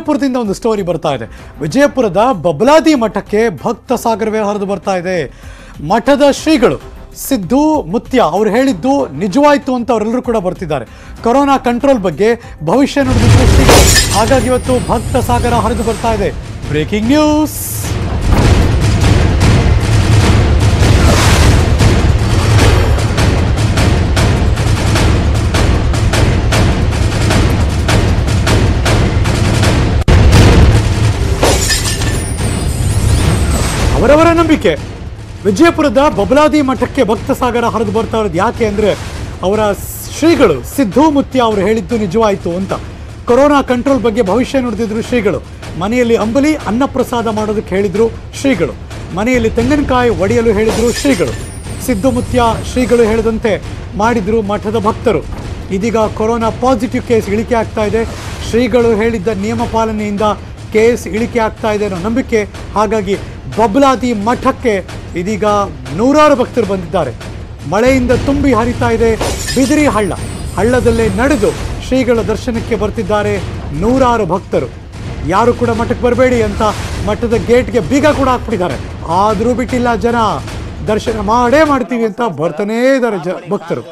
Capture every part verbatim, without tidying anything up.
ವಿಜಯಪುರದಿಂದ ಒಂದು ಸ್ಟೋರಿ ಬರ್ತಾ ಇದೆ. ವಿಜಯಪುರದ ಬಬಲಾದಿ ಮಠಕ್ಕೆ ಭಕ್ತ ಸಾಗರವೇ ಹರಿದು ಬರ್ತಾ ಇದೆ. ಮಠದ ಶ್ರೀಗಳು ಸಿದ್ದು ಮುತ್ಯ ಅವರು ಹೇಳಿದ್ದು ನಿಜವಾಯಿತು ಅಂತ ಅವರೆಲ್ಲರೂ ಕೂಡ ಬರ್ತಿದ್ದಾರೆ. ಕೊರೋನಾ ಕಂಟ್ರೋಲ್ ಬಗ್ಗೆ ಭವಿಷ್ಯ ನುಡಿದಿದ್ರು ಶ್ರೀಗಳು. ಹಾಗಾಗಿ ಇವತ್ತು ಭಕ್ತ ಸಾಗರ ಹರಿದು ಬರ್ತಾ ಇದೆ. Breaking news. ಅವರವರ ನಂಬಿಕೆ. ವಿಜಯಪುರದ ಬಬಲಾದಿ ಮಠಕ್ಕೆ ಭಕ್ತ ಸಾಗರ ಹರಿದು ಬರ್ತಾ ಇರೋದು ಯಾಕೆ ಅಂದರೆ ಅವರ ಶ್ರೀಗಳು ಸಿದ್ದು ಮುತ್ಯ ಅವರು ಹೇಳಿದ್ದು ನಿಜವಾಯಿತು ಅಂತ. ಕೊರೋನಾ ಕಂಟ್ರೋಲ್ ಬಗ್ಗೆ ಭವಿಷ್ಯ ನುಡಿದಿದ್ರು ಶ್ರೀಗಳು. ಮನೆಯಲ್ಲಿ ಅಂಬಲಿ ಅನ್ನಪ್ರಸಾದ ಮಾಡೋದಕ್ಕೆ ಹೇಳಿದರು ಶ್ರೀಗಳು. ಮನೆಯಲ್ಲಿ ತೆಂಗಿನಕಾಯಿ ಒಡೆಯಲು ಹೇಳಿದರು ಶ್ರೀಗಳು. ಸಿದ್ದು ಮುತ್ಯ ಶ್ರೀಗಳು ಹೇಳಿದಂತೆ ಮಾಡಿದ್ರು ಮಠದ ಭಕ್ತರು. ಇದೀಗ ಕೊರೋನಾ ಪಾಸಿಟಿವ್ ಕೇಸ್ ಇಳಿಕೆ ಆಗ್ತಾ ಇದೆ. ಶ್ರೀಗಳು ಹೇಳಿದ್ದ ನಿಯಮ ಪಾಲನೆಯಿಂದ ಕೇಸ್ ಇಳಿಕೆ ಆಗ್ತಾ ಇದೆ ಅನ್ನೋ ನಂಬಿಕೆ. ಹಾಗಾಗಿ ಬಬಲಾದಿ ಮಠಕ್ಕೆ ಇದೀಗ ನೂರಾರು ಭಕ್ತರು ಬಂದಿದ್ದಾರೆ. ಮಳೆಯಿಂದ ತುಂಬಿ ಹರಿತಾ ಇದೆ ಬಿದಿರಿ ಹಳ್ಳ. ಹಳ್ಳದಲ್ಲೇ ನಡೆದು ಶ್ರೀಗಳ ದರ್ಶನಕ್ಕೆ ಬರ್ತಿದ್ದಾರೆ ನೂರಾರು ಭಕ್ತರು. ಯಾರು ಕೂಡ ಮಠಕ್ಕೆ ಬರಬೇಡಿ ಅಂತ ಮಠದ ಗೇಟ್ಗೆ ಬೀಗ ಕೂಡ ಹಾಕ್ಬಿಟ್ಟಿದ್ದಾರೆ. ಆದರೂ ಬಿಟ್ಟಿಲ್ಲ ಜನ. ದರ್ಶನ ಮಾಡೇ ಮಾಡ್ತೀವಿ ಅಂತ ಬರ್ತಾನೇ ಇದ್ದಾರೆ ಜ ಭಕ್ತರು.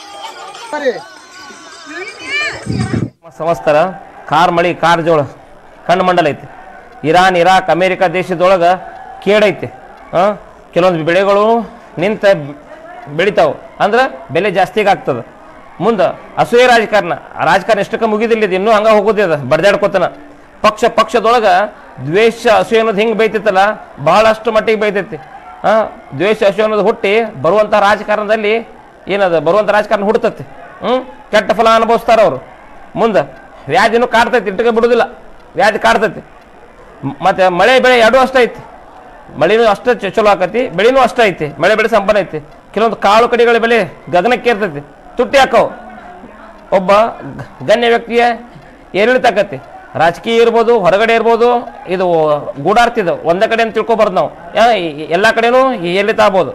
ಸಂವತ್ಸರ ಕಾರ್ ಮಳಿ ಕಾರ್ ಜೋಳ ಕಣ್ಣು ಮಂಡಲ ಐತಿ. ಇರಾನ್ ಇರಾಕ್ ಅಮೇರಿಕಾ ದೇಶದೊಳಗೆ ಕೇಡೈತಿ. ಹಾಂ ಕೆಲವೊಂದು ಬೆಳೆಗಳು ನಿಂತ ಬೆಳಿತಾವೆ ಅಂದ್ರೆ ಬೆಲೆ ಜಾಸ್ತಿಗೆ ಆಗ್ತದೆ. ಮುಂದೆ ಅಸೂಯೆ ರಾಜಕಾರಣ ರಾಜಕಾರಣ ಎಷ್ಟಕ್ಕೆ ಮುಗಿದಿಲ್ಲ. ಇದು ಇನ್ನೂ ಹಂಗೆ ಹೋಗೋದಿದೆ ಬಡ್ದಾಡ್ಕೋತನ. ಪಕ್ಷ ಪಕ್ಷದೊಳಗೆ ದ್ವೇಷ ಅಸೂಯೆ ಅನ್ನೋದು ಹಿಂಗೆ ಬೈತೈತಲ್ಲ ಬಹಳಷ್ಟು ಮಟ್ಟಿಗೆ ಬೈತೈತಿ. ಹಾಂ ದ್ವೇಷ ಅಸೂಯೆ ಅನ್ನೋದು ಹುಟ್ಟಿ ಬರುವಂಥ ರಾಜಕಾರಣದಲ್ಲಿ ಏನದು ಬರುವಂಥ ರಾಜಕಾರಣ ಹುಡ್ತೈತಿ. ಹ್ಞೂ ಕೆಟ್ಟ ಫಲ ಅನುಭವಿಸ್ತಾರೆ ಅವರು. ಮುಂದೆ ವ್ಯಾಧಿನೂ ಕಾಡ್ತೈತಿ, ಇಟ್ಟಕ್ಕೆ ಬಿಡೋದಿಲ್ಲ. ವ್ಯಾಧಿ ಕಾಡ್ತೈತಿ. ಮತ್ತು ಮಳೆ ಬೆಳೆ ಎರಡೂ ಅಷ್ಟೇ ಐತಿ. ಮಳೆನೂ ಅಷ್ಟೇ ಚಲೋ ಆಕತಿ, ಬೆಳೆನೂ ಅಷ್ಟೇ ಐತಿ. ಮಳೆ ಬೆಳೆ ಸಂಪನ್ನ ಐತಿ. ಕೆಲವೊಂದು ಕಾಳು ಕಡಿಗಳ ಬೆಲೆ ಗಗನಕ್ಕೆ ಇರ್ತೈತಿ, ತುಟ್ಟಿ ಹಾಕವು. ಒಬ್ಬ ಗಣ್ಯ ವ್ಯಕ್ತಿಯ ಏರಿಳಿತ ಆಕತಿ. ರಾಜಕೀಯ ಇರ್ಬೋದು, ಹೊರಗಡೆ ಇರ್ಬೋದು, ಇದು ಗೂಢಾರ್ತಿದು ಒಂದೇ ಕಡೆ ಅಂತ ತಿಳ್ಕೊಬಾರ್ದು ನಾವು. ಎಲ್ಲ ಕಡೆನೂ ಏರಿಳಿತ ಆಗ್ಬೋದು.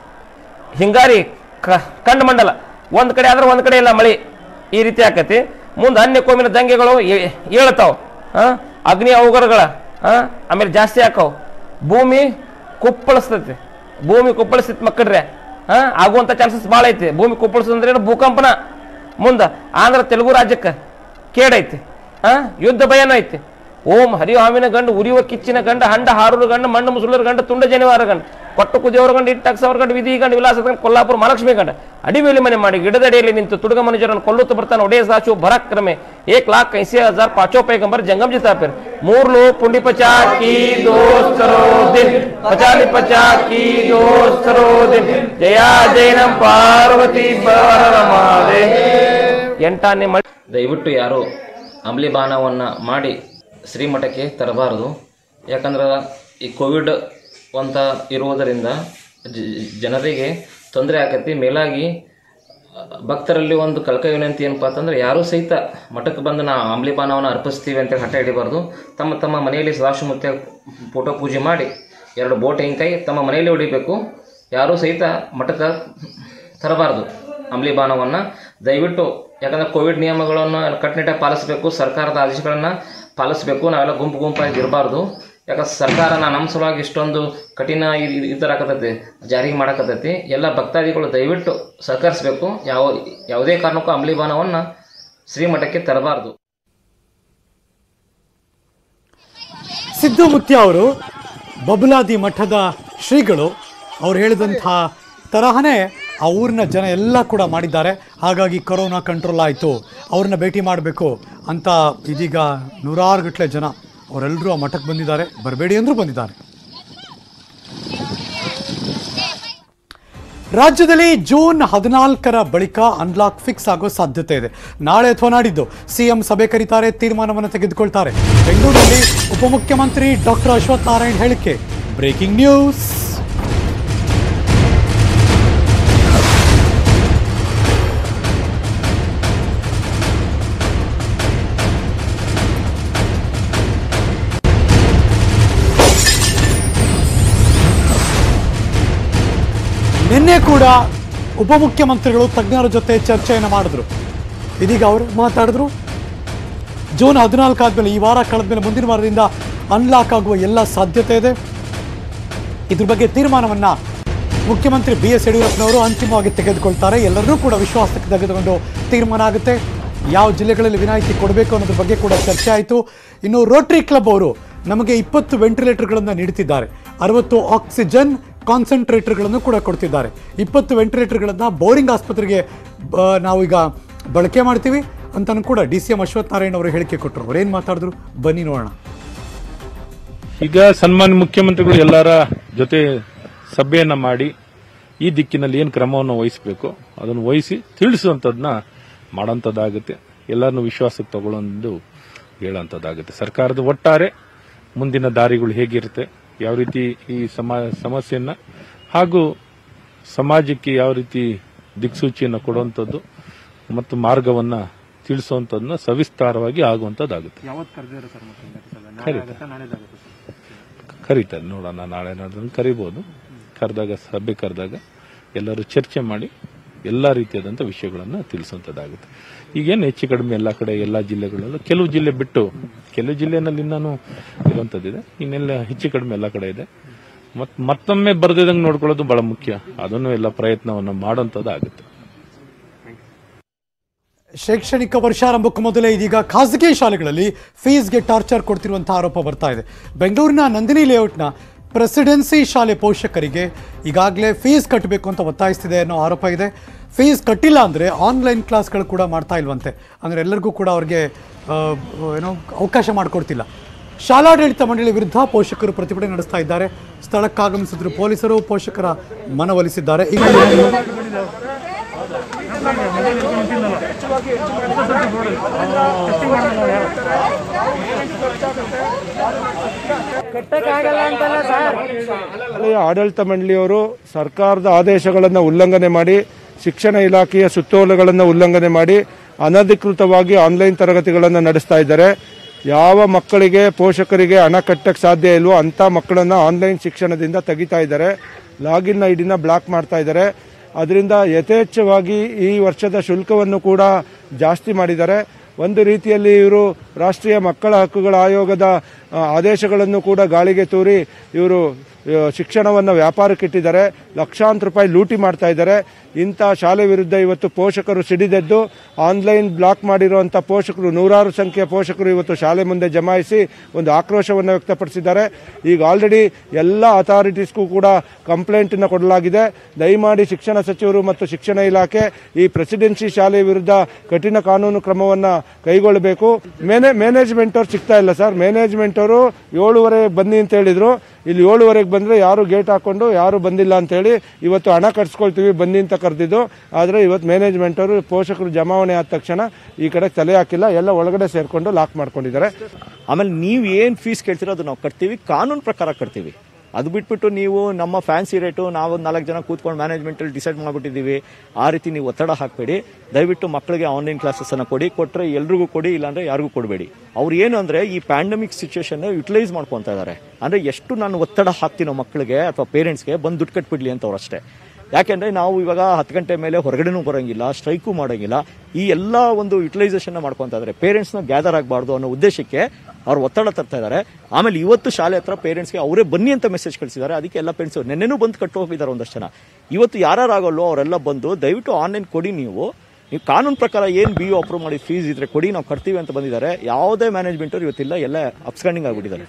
ಹಿಂಗಾರಿ ಕಂಡು ಮಂಡಲ ಒಂದು ಕಡೆ ಆದ್ರೆ ಒಂದು ಕಡೆ ಇಲ್ಲ ಮಳೆ, ಈ ರೀತಿ ಆಕತಿ. ಮುಂದೆ ಅನ್ಯ ಕೋಮಿನ ದಂಗೆಗಳು ಏಳ್ತಾವೆ. ಹಾಂ ಅಗ್ನಿ ಅವಘಡಗಳ ಹಾಂ ಆಮೇಲೆ ಜಾಸ್ತಿ ಹಾಕವು. ಭೂಮಿ ಕುಪ್ಪಳಿಸ್ತೈತಿ. ಭೂಮಿ ಕುಪ್ಪಳಿಸ್ತೈತಿ ಮಕ್ಕಳ್ರೆ. ಹಾಂ ಆಗುವಂಥ ಚಾನ್ಸಸ್ ಭಾಳ ಐತಿ. ಭೂಮಿ ಕುಪ್ಪಳಿಸೋದಂದ್ರೆ ಏನು ಭೂಕಂಪನ. ಮುಂದೆ ಆಂಧ್ರ ತೆಲುಗು ರಾಜ್ಯಕ್ಕೆ ಕೇಡೈತಿ. ಹಾಂ ಯುದ್ಧ ಭಯನೂ ಐತಿ. ಓಂ ಹರಿಯೋ ಹಾವಿನ ಗಂಡು ಉರಿಯುವ ಕಿಚ್ಚಿನ ಗಂಡ ಹಂಡ ಹಾರೂರು ಗಂಡು ಮಣ್ಣು ಮುಸುಳರ ಗಂಡು ತುಂಡ ಜನಿವಾರ ಗಂಡು ಕೊಟ್ಟು ಕುದಿಯವರ ಗಂಡು ಇಟ್ಟಕ್ಸವರ ಗಂಡು ವಿಧಿ ಗಂಡು ವಿಲಾಸದ ಗಂಡು ಕೊಲ್ಲಾಪುರ ಮಹಾಲಕ್ಷ್ಮಿ ಗಂಡ ಅಡಿವೇಲಿ ಮನೆ ಮಾಡಿ ಗಿಡದಡಿಯಲ್ಲಿ ನಿಂತು ತುಡುಗ ಮನುಜರನ್ನು ಕೊಲ್ಲುತ್ತಾ ಬರ್ತಾನೆ ಒಡೆಯ ಸಾಚು ಭರಕ್ರಮೆ ಏಕ್ ಲಾಖ ಐಸಿ ಹಜಾರ್ ಪಾಚೋ ಪೈಗಂಬರ್ ಜಂಗಮ್ ಜಿತಾಪಿರ್ ಮೂರ್ ಲೋ ಪುಂಡಿ ಪಚಾ ಕಿ ದೋಸ್ತರೋ ದಿನ್ ಪಚಾಲಿ ಪಚಾ ಕಿ ದೋಸ್ತರೋ ದಿನ್ ಜಯ ಜೈನಂ ಪಾರ್ವತಿ ಪರಮಾದೆ. ಎಂಟನೇ ಮಳೆ. ದಯವಿಟ್ಟು ಯಾರು ಅಂಬ್ಲಿ ಬಾಣವನ್ನು ಮಾಡಿ ಶ್ರೀಮಠಕ್ಕೆ ತರಬಾರದು. ಯಾಕಂದ್ರೆ ಈ ಕೋವಿಡ್ ಅಂತ ಇರುವುದರಿಂದ ಜನರಿಗೆ ತೊಂದರೆ ಆಕತಿ. ಮೇಲಾಗಿ ಭಕ್ತರಲ್ಲಿ ಒಂದು ಕಳಕ ವಿನಂತಿ ಏನಪ್ಪ ಅಂತಂದ್ರೆ ಯಾರೂ ಸಹಿತ ಮಠಕ್ಕೆ ಬಂದು ನಾವು ಅಂಬ್ಲಿ ಬಾಣವನ್ನು ಅರ್ಪಿಸ್ತೀವಿ ಅಂತೇಳಿ ಹಠ ಹಿಡಿಬಾರ್ದು. ತಮ್ಮ ತಮ್ಮ ಮನೆಯಲ್ಲಿ ಸದಾಶಿವಮೂರ್ತಿ ಫೋಟೋ ಪೂಜೆ ಮಾಡಿ ಎರಡು ಬೋಟ್ ಹಿಂಕಾಯಿ ತಮ್ಮ ಮನೆಯಲ್ಲಿ ಹೊಡಿಬೇಕು. ಯಾರೂ ಸಹಿತ ಮಠಕ್ಕೆ ತರಬಾರ್ದು ಅಂಬ್ಲಿ ಬಾಣವನ್ನು ದಯವಿಟ್ಟು. ಯಾಕಂದರೆ ಕೋವಿಡ್ ನಿಯಮಗಳನ್ನು ಕಟ್ಟುನಿಟ್ಟಾಗಿ ಪಾಲಿಸಬೇಕು. ಸರ್ಕಾರದ ಆದೇಶಗಳನ್ನು ಪಾಲಿಸಬೇಕು. ನಾವೆಲ್ಲ ಗುಂಪು ಗುಂಪಾಗಿ ಇರಬಾರ್ದು. ಯಾಕಂದ್ರೆ ಸರ್ಕಾರ ನಮ್ಮ ಸಲುವಾಗಿ ಇಷ್ಟೊಂದು ಕಠಿಣ ಈ ಥರ ಆಕತೈತಿ ಜಾರಿಗೆ ಮಾಡಕತ್ತೈತಿ. ಎಲ್ಲ ಭಕ್ತಾದಿಗಳು ದಯವಿಟ್ಟು ಸಹಕರಿಸಬೇಕು. ಯಾವ ಯಾವುದೇ ಕಾರಣಕ್ಕೂ ಅಂಬ್ಲಿ ಬಾಣವನ್ನು ಶ್ರೀಮಠಕ್ಕೆ ತರಬಾರ್ದು. ಸಿದ್ದು ಮುತ್ಯ ಅವರು ಬಬಲಾದಿ ಮಠದ ಶ್ರೀಗಳು ಅವ್ರು ಹೇಳಿದಂಥ ತರಹನೇ ಆ ಊರಿನ ಜನ ಎಲ್ಲ ಕೂಡ ಮಾಡಿದ್ದಾರೆ. ಹಾಗಾಗಿ ಕೊರೋನಾ ಕಂಟ್ರೋಲ್ ಆಯಿತು, ಅವ್ರನ್ನ ಭೇಟಿ ಮಾಡಬೇಕು ಅಂತ ಇದೀಗ ನೂರಾರು ಗಟ್ಟಲೆ ಜನ ಅವರೆಲ್ಲರೂ ಆ ಮಠಕ್ಕೆ ಬಂದಿದ್ದಾರೆ. ಬರಬೇಡಿ ಅಂದರೂ ಬಂದಿದ್ದಾರೆ. ರಾಜ್ಯದಲ್ಲಿ ಜೂನ್ ಹದಿನಾಲ್ಕರ ಬಳಿಕ ಅನ್ಲಾಕ್ ಫಿಕ್ಸ್ ಆಗೋ ಸಾಧ್ಯತೆ ಇದೆ. ನಾಳೆ ಅಥವಾ ನಾಡಿದ್ದು ಸಿಎಂ ಸಭೆ ಕರೀತಾರೆ, ತೀರ್ಮಾನವನ್ನು ತೆಗೆದುಕೊಳ್ತಾರೆ. ಬೆಂಗಳೂರಿನಲ್ಲಿ ಉಪಮುಖ್ಯಮಂತ್ರಿ ಡಾಕ್ಟರ್ ಅಶ್ವಥ್ ನಾರಾಯಣ್ ಹೇಳಿಕೆ. Breaking news. ನಿನ್ನೆ ಕೂಡ ಉಪಮುಖ್ಯಮಂತ್ರಿಗಳು ತಜ್ಞರ ಜೊತೆ ಚರ್ಚೆಯನ್ನು ಮಾಡಿದ್ರು. ಇದೀಗ ಅವರು ಮಾತಾಡಿದ್ರು. ಜೂನ್ ಹದಿನಾಲ್ಕು ಆದಮೇಲೆ ಈ ವಾರ ಕಳೆದ್ಮೇಲೆ ಮುಂದಿನ ವಾರದಿಂದ ಅನ್ಲಾಕ್ ಆಗುವ ಎಲ್ಲ ಸಾಧ್ಯತೆ ಇದೆ. ಇದ್ರ ಬಗ್ಗೆ ತೀರ್ಮಾನವನ್ನ ಮುಖ್ಯಮಂತ್ರಿ ಬಿ ಎಸ್ ಯಡಿಯೂರಪ್ಪನವರು ಅಂತಿಮವಾಗಿ ತೆಗೆದುಕೊಳ್ತಾರೆ. ಎಲ್ಲರನ್ನೂ ಕೂಡ ವಿಶ್ವಾಸಕ್ಕೆ ತೆಗೆದುಕೊಂಡು ತೀರ್ಮಾನ ಆಗುತ್ತೆ. ಯಾವ ಜಿಲ್ಲೆಗಳಲ್ಲಿ ವಿನಾಯಿತಿ ಕೊಡಬೇಕು ಅನ್ನೋದ್ರ ಬಗ್ಗೆ ಕೂಡ ಚರ್ಚೆ ಆಯಿತು. ಇನ್ನು ರೋಟರಿ ಕ್ಲಬ್ ಅವರು ನಮಗೆ ಇಪ್ಪತ್ತು ವೆಂಟಿಲೇಟರ್ಗಳನ್ನು ನೀಡುತ್ತಿದ್ದಾರೆ, ಅರವತ್ತು ಆಕ್ಸಿಜನ್ ಕಾನ್ಸಂಟ್ರೇಟರ್ಗಳನ್ನು ಕೂಡ ಕೊಡ್ತಿದ್ದಾರೆ. ಇಪ್ಪತ್ತು ವೆಂಟಿಲೇಟರ್ಗಳನ್ನು ಬೋರಿಂಗ್ ಆಸ್ಪತ್ರೆಗೆ ನಾವು ಈಗ ಬಳಕೆ ಮಾಡ್ತೀವಿ ಅಂತಲೂ ಕೂಡ D C M Ashwath Narayan ಅವರು ಹೇಳಿಕೆ ಕೊಟ್ಟರು. ಅವ್ರೇನು ಮಾತಾಡಿದ್ರು ಬನ್ನಿ ನೋಡೋಣ. ಈಗ ಸನ್ಮಾನ್ಯ ಮುಖ್ಯಮಂತ್ರಿಗಳು ಎಲ್ಲರ ಜೊತೆ ಸಭೆಯನ್ನ ಮಾಡಿ ಈ ದಿಕ್ಕಿನಲ್ಲಿ ಏನು ಕ್ರಮವನ್ನು ವಹಿಸಬೇಕು ಅದನ್ನು ವಹಿಸಿ ತಿಳಿಸುವಂಥದ್ದನ್ನ ಮಾಡೋಂಥದ್ದಾಗುತ್ತೆ. ಎಲ್ಲರನ್ನು ವಿಶ್ವಾಸಕ್ಕೆ ತಗೊಳ್ಳೋದು ಹೇಳೋಂಥದ್ದಾಗುತ್ತೆ. ಸರ್ಕಾರದ ಒಟ್ಟಾರೆ ಮುಂದಿನ ದಾರಿಗಳು ಹೇಗಿರುತ್ತೆ, ಯಾವ ರೀತಿ ಈ ಸಮಸ್ಯೆಯನ್ನ ಹಾಗೂ ಸಮಾಜಕ್ಕೆ ಯಾವ ರೀತಿ ದಿಕ್ಸೂಚಿಯನ್ನು ಕೊಡುವಂಥದ್ದು ಮತ್ತು ಮಾರ್ಗವನ್ನ ತಿಳಿಸುವಂಥದ್ದನ್ನ ಸವಿಸ್ತಾರವಾಗಿ ಆಗುವಂಥದ್ದಾಗುತ್ತೆ. ಕರೀತಾರೆ ನೋಡೋಣ, ನಾಳೆ ನಾಡ್ದು ಕರಿಬಹುದು. ಕರೆದಾಗ ಸಭೆ ಕರೆದಾಗ ಎಲ್ಲರೂ ಚರ್ಚೆ ಮಾಡಿ ಎಲ್ಲ ರೀತಿಯಾದಂಥ ವಿಷಯಗಳನ್ನು ತಿಳಿಸುವಂಥದ್ದಾಗುತ್ತೆ. ಈಗೇನು ಹೆಚ್ಚು ಕಡಿಮೆ ಎಲ್ಲ ಕಡೆ ಎಲ್ಲ ಜಿಲ್ಲೆಗಳಲ್ಲೂ ಕೆಲವು ಜಿಲ್ಲೆ ಬಿಟ್ಟು ಕೆಲವು ಜಿಲ್ಲೆನಲ್ಲಿ ಇನ್ನೂ ಇರುವಂಥದ್ದಿದೆ, ಇನ್ನೆಲ್ಲ ಹೆಚ್ಚು ಕಡಿಮೆ ಎಲ್ಲ ಕಡೆ ಇದೆ. ಮತ್ತು ಮತ್ತೊಮ್ಮೆ ಬರದಿದ್ದಂಗೆ ನೋಡ್ಕೊಳ್ಳೋದು ಬಹಳ ಮುಖ್ಯ. ಅದನ್ನು ಎಲ್ಲ ಪ್ರಯತ್ನವನ್ನು ಮಾಡುವಂಥದ್ದಾಗುತ್ತೆ. ಶೈಕ್ಷಣಿಕ ವರ್ಷಾರಂಭಕ್ಕೂ ಮೊದಲೇ ಇದೀಗ ಖಾಸಗಿ ಶಾಲೆಗಳಲ್ಲಿ ಫೀಸ್ಗೆ ಟಾರ್ಚರ್ ಕೊಡ್ತಿರುವಂತಹ ಆರೋಪ ಬರ್ತಾ ಇದೆ. ಬೆಂಗಳೂರಿನ ನಂದಿನಿ ಲೇಔಟ್ನ ಪ್ರೆಸಿಡೆನ್ಸಿ ಶಾಲೆ ಪೋಷಕರಿಗೆ ಈಗಾಗಲೇ ಫೀಸ್ ಕಟ್ಟಬೇಕು ಅಂತ ಒತ್ತಾಯಿಸ್ತಿದೆ ಅನ್ನೋ ಆರೋಪ ಇದೆ. ಫೀಸ್ ಕಟ್ಟಿಲ್ಲ ಅಂದರೆ ಆನ್ಲೈನ್ ಕ್ಲಾಸ್ಗಳು ಕೂಡ ಮಾಡ್ತಾ ಇಲ್ವಂತೆ. ಅಂದರೆ ಎಲ್ಲರಿಗೂ ಕೂಡ ಅವ್ರಿಗೆ ಏನೋ ಅವಕಾಶ ಮಾಡಿಕೊಡ್ತಿಲ್ಲ. ಶಾಲಾಡಳಿತ ಮಂಡಳಿ ವಿರುದ್ಧ ಪೋಷಕರು ಪ್ರತಿಭಟನೆ ನಡೆಸ್ತಾ ಇದ್ದಾರೆ. ಸ್ಥಳಕ್ಕಾಗಮಿಸಿದ್ರು ಪೊಲೀಸರು, ಪೋಷಕರ ಮನವೊಲಿಸಿದ್ದಾರೆ. ಈಗ ಆಡಳಿತ ಮಂಡಳಿಯವರು ಸರ್ಕಾರದ ಆದೇಶಗಳನ್ನು ಉಲ್ಲಂಘನೆ ಮಾಡಿ, ಶಿಕ್ಷಣ ಇಲಾಖೆಯ ಸುತ್ತೋಲೆಗಳನ್ನು ಉಲ್ಲಂಘನೆ ಮಾಡಿ ಅನಧಿಕೃತವಾಗಿ ಆನ್ಲೈನ್ ತರಗತಿಗಳನ್ನು ನಡೆಸ್ತಾ ಇದ್ದಾರೆ. ಯಾವ ಮಕ್ಕಳಿಗೆ ಪೋಷಕರಿಗೆ ಹಣ ಕಟ್ಟಕ್ಕೆ ಸಾಧ್ಯ ಇಲ್ವೋ ಅಂಥ ಮಕ್ಕಳನ್ನು ಆನ್ಲೈನ್ ಶಿಕ್ಷಣದಿಂದ ತೆಗಿತಾ ಇದ್ದಾರೆ. ಲಾಗಿನ್ ಐ ಡಿನ ಬ್ಲಾಕ್ ಮಾಡ್ತಾ ಇದ್ದಾರೆ. ಅದರಿಂದ ಯಥೇಚ್ಛವಾಗಿ ಈ ವರ್ಷದ ಶುಲ್ಕವನ್ನು ಕೂಡ ಜಾಸ್ತಿ ಮಾಡಿದ್ದಾರೆ. ಒಂದು ರೀತಿಯಲ್ಲಿ ಇವರು ರಾಷ್ಟ್ರೀಯ ಮಕ್ಕಳ ಹಕ್ಕುಗಳ ಆಯೋಗದ ಆದೇಶಗಳನ್ನು ಕೂಡ ಗಾಳಿಗೆ ತೂರಿ ಇವರು ಶಿಕ್ಷಣವನ್ನು ವ್ಯಾಪಾರಕ್ಕಿಟ್ಟಿದ್ದಾರೆ. ಲಕ್ಷಾಂತರ ರೂಪಾಯಿ ಲೂಟಿ ಮಾಡ್ತಾ ಇದ್ದಾರೆ. ಇಂಥ ಶಾಲೆ ವಿರುದ್ಧ ಇವತ್ತು ಪೋಷಕರು ಸಿಡಿದೆದ್ದು ಆನ್ಲೈನ್ ಬ್ಲಾಕ್ ಮಾಡಿರುವಂಥ ಪೋಷಕರು, ನೂರಾರು ಸಂಖ್ಯೆಯ ಪೋಷಕರು ಇವತ್ತು ಶಾಲೆ ಮುಂದೆ ಜಮಾಯಿಸಿ ಒಂದು ಆಕ್ರೋಶವನ್ನು ವ್ಯಕ್ತಪಡಿಸಿದ್ದಾರೆ. ಈಗ ಆಲ್ರೆಡಿ ಎಲ್ಲ ಅಥಾರಿಟೀಸ್ಗೂ ಕೂಡ ಕಂಪ್ಲೇಂಟನ್ನು ಕೊಡಲಾಗಿದೆ. ದಯಮಾಡಿ ಶಿಕ್ಷಣ ಸಚಿವರು ಮತ್ತು ಶಿಕ್ಷಣ ಇಲಾಖೆ ಈ ಪ್ರೆಸಿಡೆನ್ಸಿ ಶಾಲೆ ವಿರುದ್ಧ ಕಠಿಣ ಕಾನೂನು ಕ್ರಮವನ್ನು ಕೈಗೊಳ್ಳಬೇಕು. ಮೇನೆ ಮ್ಯಾನೇಜ್ಮೆಂಟ್ ಅವ್ರು ಸಿಗ್ತಾ ಇಲ್ಲ ಸರ್. ಮ್ಯಾನೇಜ್ಮೆಂಟ್ ಅವರು ಏಳುವರೆ ಬನ್ನಿ ಅಂತ ಹೇಳಿದ್ರು. ಇಲ್ಲಿ ಏಳುವರೆಗೆ ಬಂದರೆ ಯಾರು ಗೇಟ್ ಹಾಕೊಂಡು ಯಾರು ಬಂದಿಲ್ಲ ಅಂತೇಳಿ ಇವತ್ತು ಹಣ ಕಟ್ಸ್ಕೊಳ್ತೀವಿ ಬನ್ನಿ ಅಂತ ಕರೆದಿದ್ದು. ಆದರೆ ಇವತ್ತು ಮ್ಯಾನೇಜ್ಮೆಂಟ್ ಅವರು ಪೋಷಕರು ಜಮಾವಣೆ ಆದ ತಕ್ಷಣ ಈ ಕಡೆ ತಲೆ ಹಾಕಿಲ್ಲ, ಎಲ್ಲ ಒಳಗಡೆ ಸೇರಿಕೊಂಡು ಲಾಕ್ ಮಾಡ್ಕೊಂಡಿದ್ದಾರೆ. ಆಮೇಲೆ ನೀವು ಏನು ಫೀಸ್ ಕೇಳ್ತೀರೋ ಅದು ನಾವು ಕಟ್ತೀವಿ, ಕಾನೂನು ಪ್ರಕಾರ ಕಟ್ತೀವಿ. ಅದು ಬಿಟ್ಬಿಟ್ಟು ನೀವು ನಮ್ಮ ಫ್ಯಾನ್ಸಿ ರೇಟು ನಾವು ನಾಲ್ಕು ಜನ ಕೂತ್ಕೊಂಡು ಮ್ಯಾನೇಜ್ಮೆಂಟಲ್ಲಿ ಡಿಸೈಡ್ ಮಾಡಿಬಿಟ್ಟಿದ್ದೀವಿ, ಆ ರೀತಿ ನೀವು ಒತ್ತಡ ಹಾಕಬೇಡಿ. ದಯವಿಟ್ಟು ಮಕ್ಕಳಿಗೆ ಆನ್ಲೈನ್ ಕ್ಲಾಸಸ್ಸನ್ನು ಕೊಡಿ, ಕೊಟ್ಟರೆ ಎಲ್ರಿಗೂ ಕೊಡಿ, ಇಲ್ಲಾಂದರೆ ಯಾರಿಗೂ ಕೊಡಬೇಡಿ. ಅವ್ರು ಏನು ಅಂದರೆ ಈ ಪ್ಯಾಂಡಮಿಕ್ ಸಿಚುವೇಶನ್ ಯುಟಿಲೈಸ್ ಮಾಡ್ಕೊತಾ ಇದ್ದಾರೆ. ಅಂದರೆ ಎಷ್ಟು ನಾನು ಒತ್ತಡ ಹಾಕ್ತೀನೋ ಮಕ್ಕಳಿಗೆ ಅಥವಾ ಪೇರೆಂಟ್ಸ್ಗೆ ಬಂದು ದುಡ್ಡು ಕಟ್ಬಿಡ್ಲಿ ಅಂತ ಅವ್ರು ಅಷ್ಟೇ. ಯಾಕೆಂದರೆ ನಾವು ಇವಾಗ ಹತ್ತು ಗಂಟೆ ಮೇಲೆ ಹೊರಗಡೆನೂ ಬರೋಂಗಿಲ್ಲ, ಸ್ಟ್ರೈಕು ಮಾಡೋಂಗಿಲ್ಲ. ಈ ಎಲ್ಲ ಒಂದು ಯುಟಿಲೈಸೇಷನ್ನ ಮಾಡ್ಕೊತಾ ಇದ್ದಾರೆ. ಪೇರೆಂಟ್ಸ್ನ ಗ್ಯಾದರ್ ಆಗಬಾರ್ದು ಅನ್ನೋ ಉದ್ದೇಶಕ್ಕೆ ಅವ್ರು ಒತ್ತಡ ತರ್ತಾ ಇದ್ದಾರೆ. ಆಮೇಲೆ ಇವತ್ತು ಶಾಲೆ ಹತ್ರ ಪೇರೆಂಟ್ಸ್ಗೆ ಅವರೇ ಬನ್ನಿ ಅಂತ ಮೆಸೇಜ್ ಕಳಿಸಿದ್ದಾರೆ. ಅದಕ್ಕೆ ಎಲ್ಲ ಪೇರೆಂಟ್ಸ್ ನೆನ್ನೆನೂ ಬಂದು ಕಟ್ಟು ಹೋಗಿದ್ದಾರೆ ಒಂದಷ್ಟು ಜನ. ಇವತ್ತು ಯಾರಾಗಲ್ಲೋ ಅವರೆಲ್ಲ ಬಂದು ದಯವಿಟ್ಟು ಆನ್ಲೈನ್ ಕೊಡಿ. ನೀವು ನೀವು ಕಾನೂನು ಪ್ರಕಾರ ಏನು ಬಿ ಯು ಅಪ್ರೂವ್ ಮಾಡಿ ಫೀಸ್ ಇದ್ರೆ ಕೊಡಿ, ನಾವು ಕಟ್ತೀವಿ ಅಂತ ಬಂದಿದ್ದಾರೆ. ಯಾವುದೇ ಮ್ಯಾನೇಜ್ಮೆಂಟ್ ಅವ್ರು ಇವತ್ತಿಲ್ಲ, ಎಲ್ಲ ಅಬ್ಸ್ಕಾಂಡಿಂಗ್ ಆಗಿಬಿಟ್ಟಿದ್ದಾರೆ.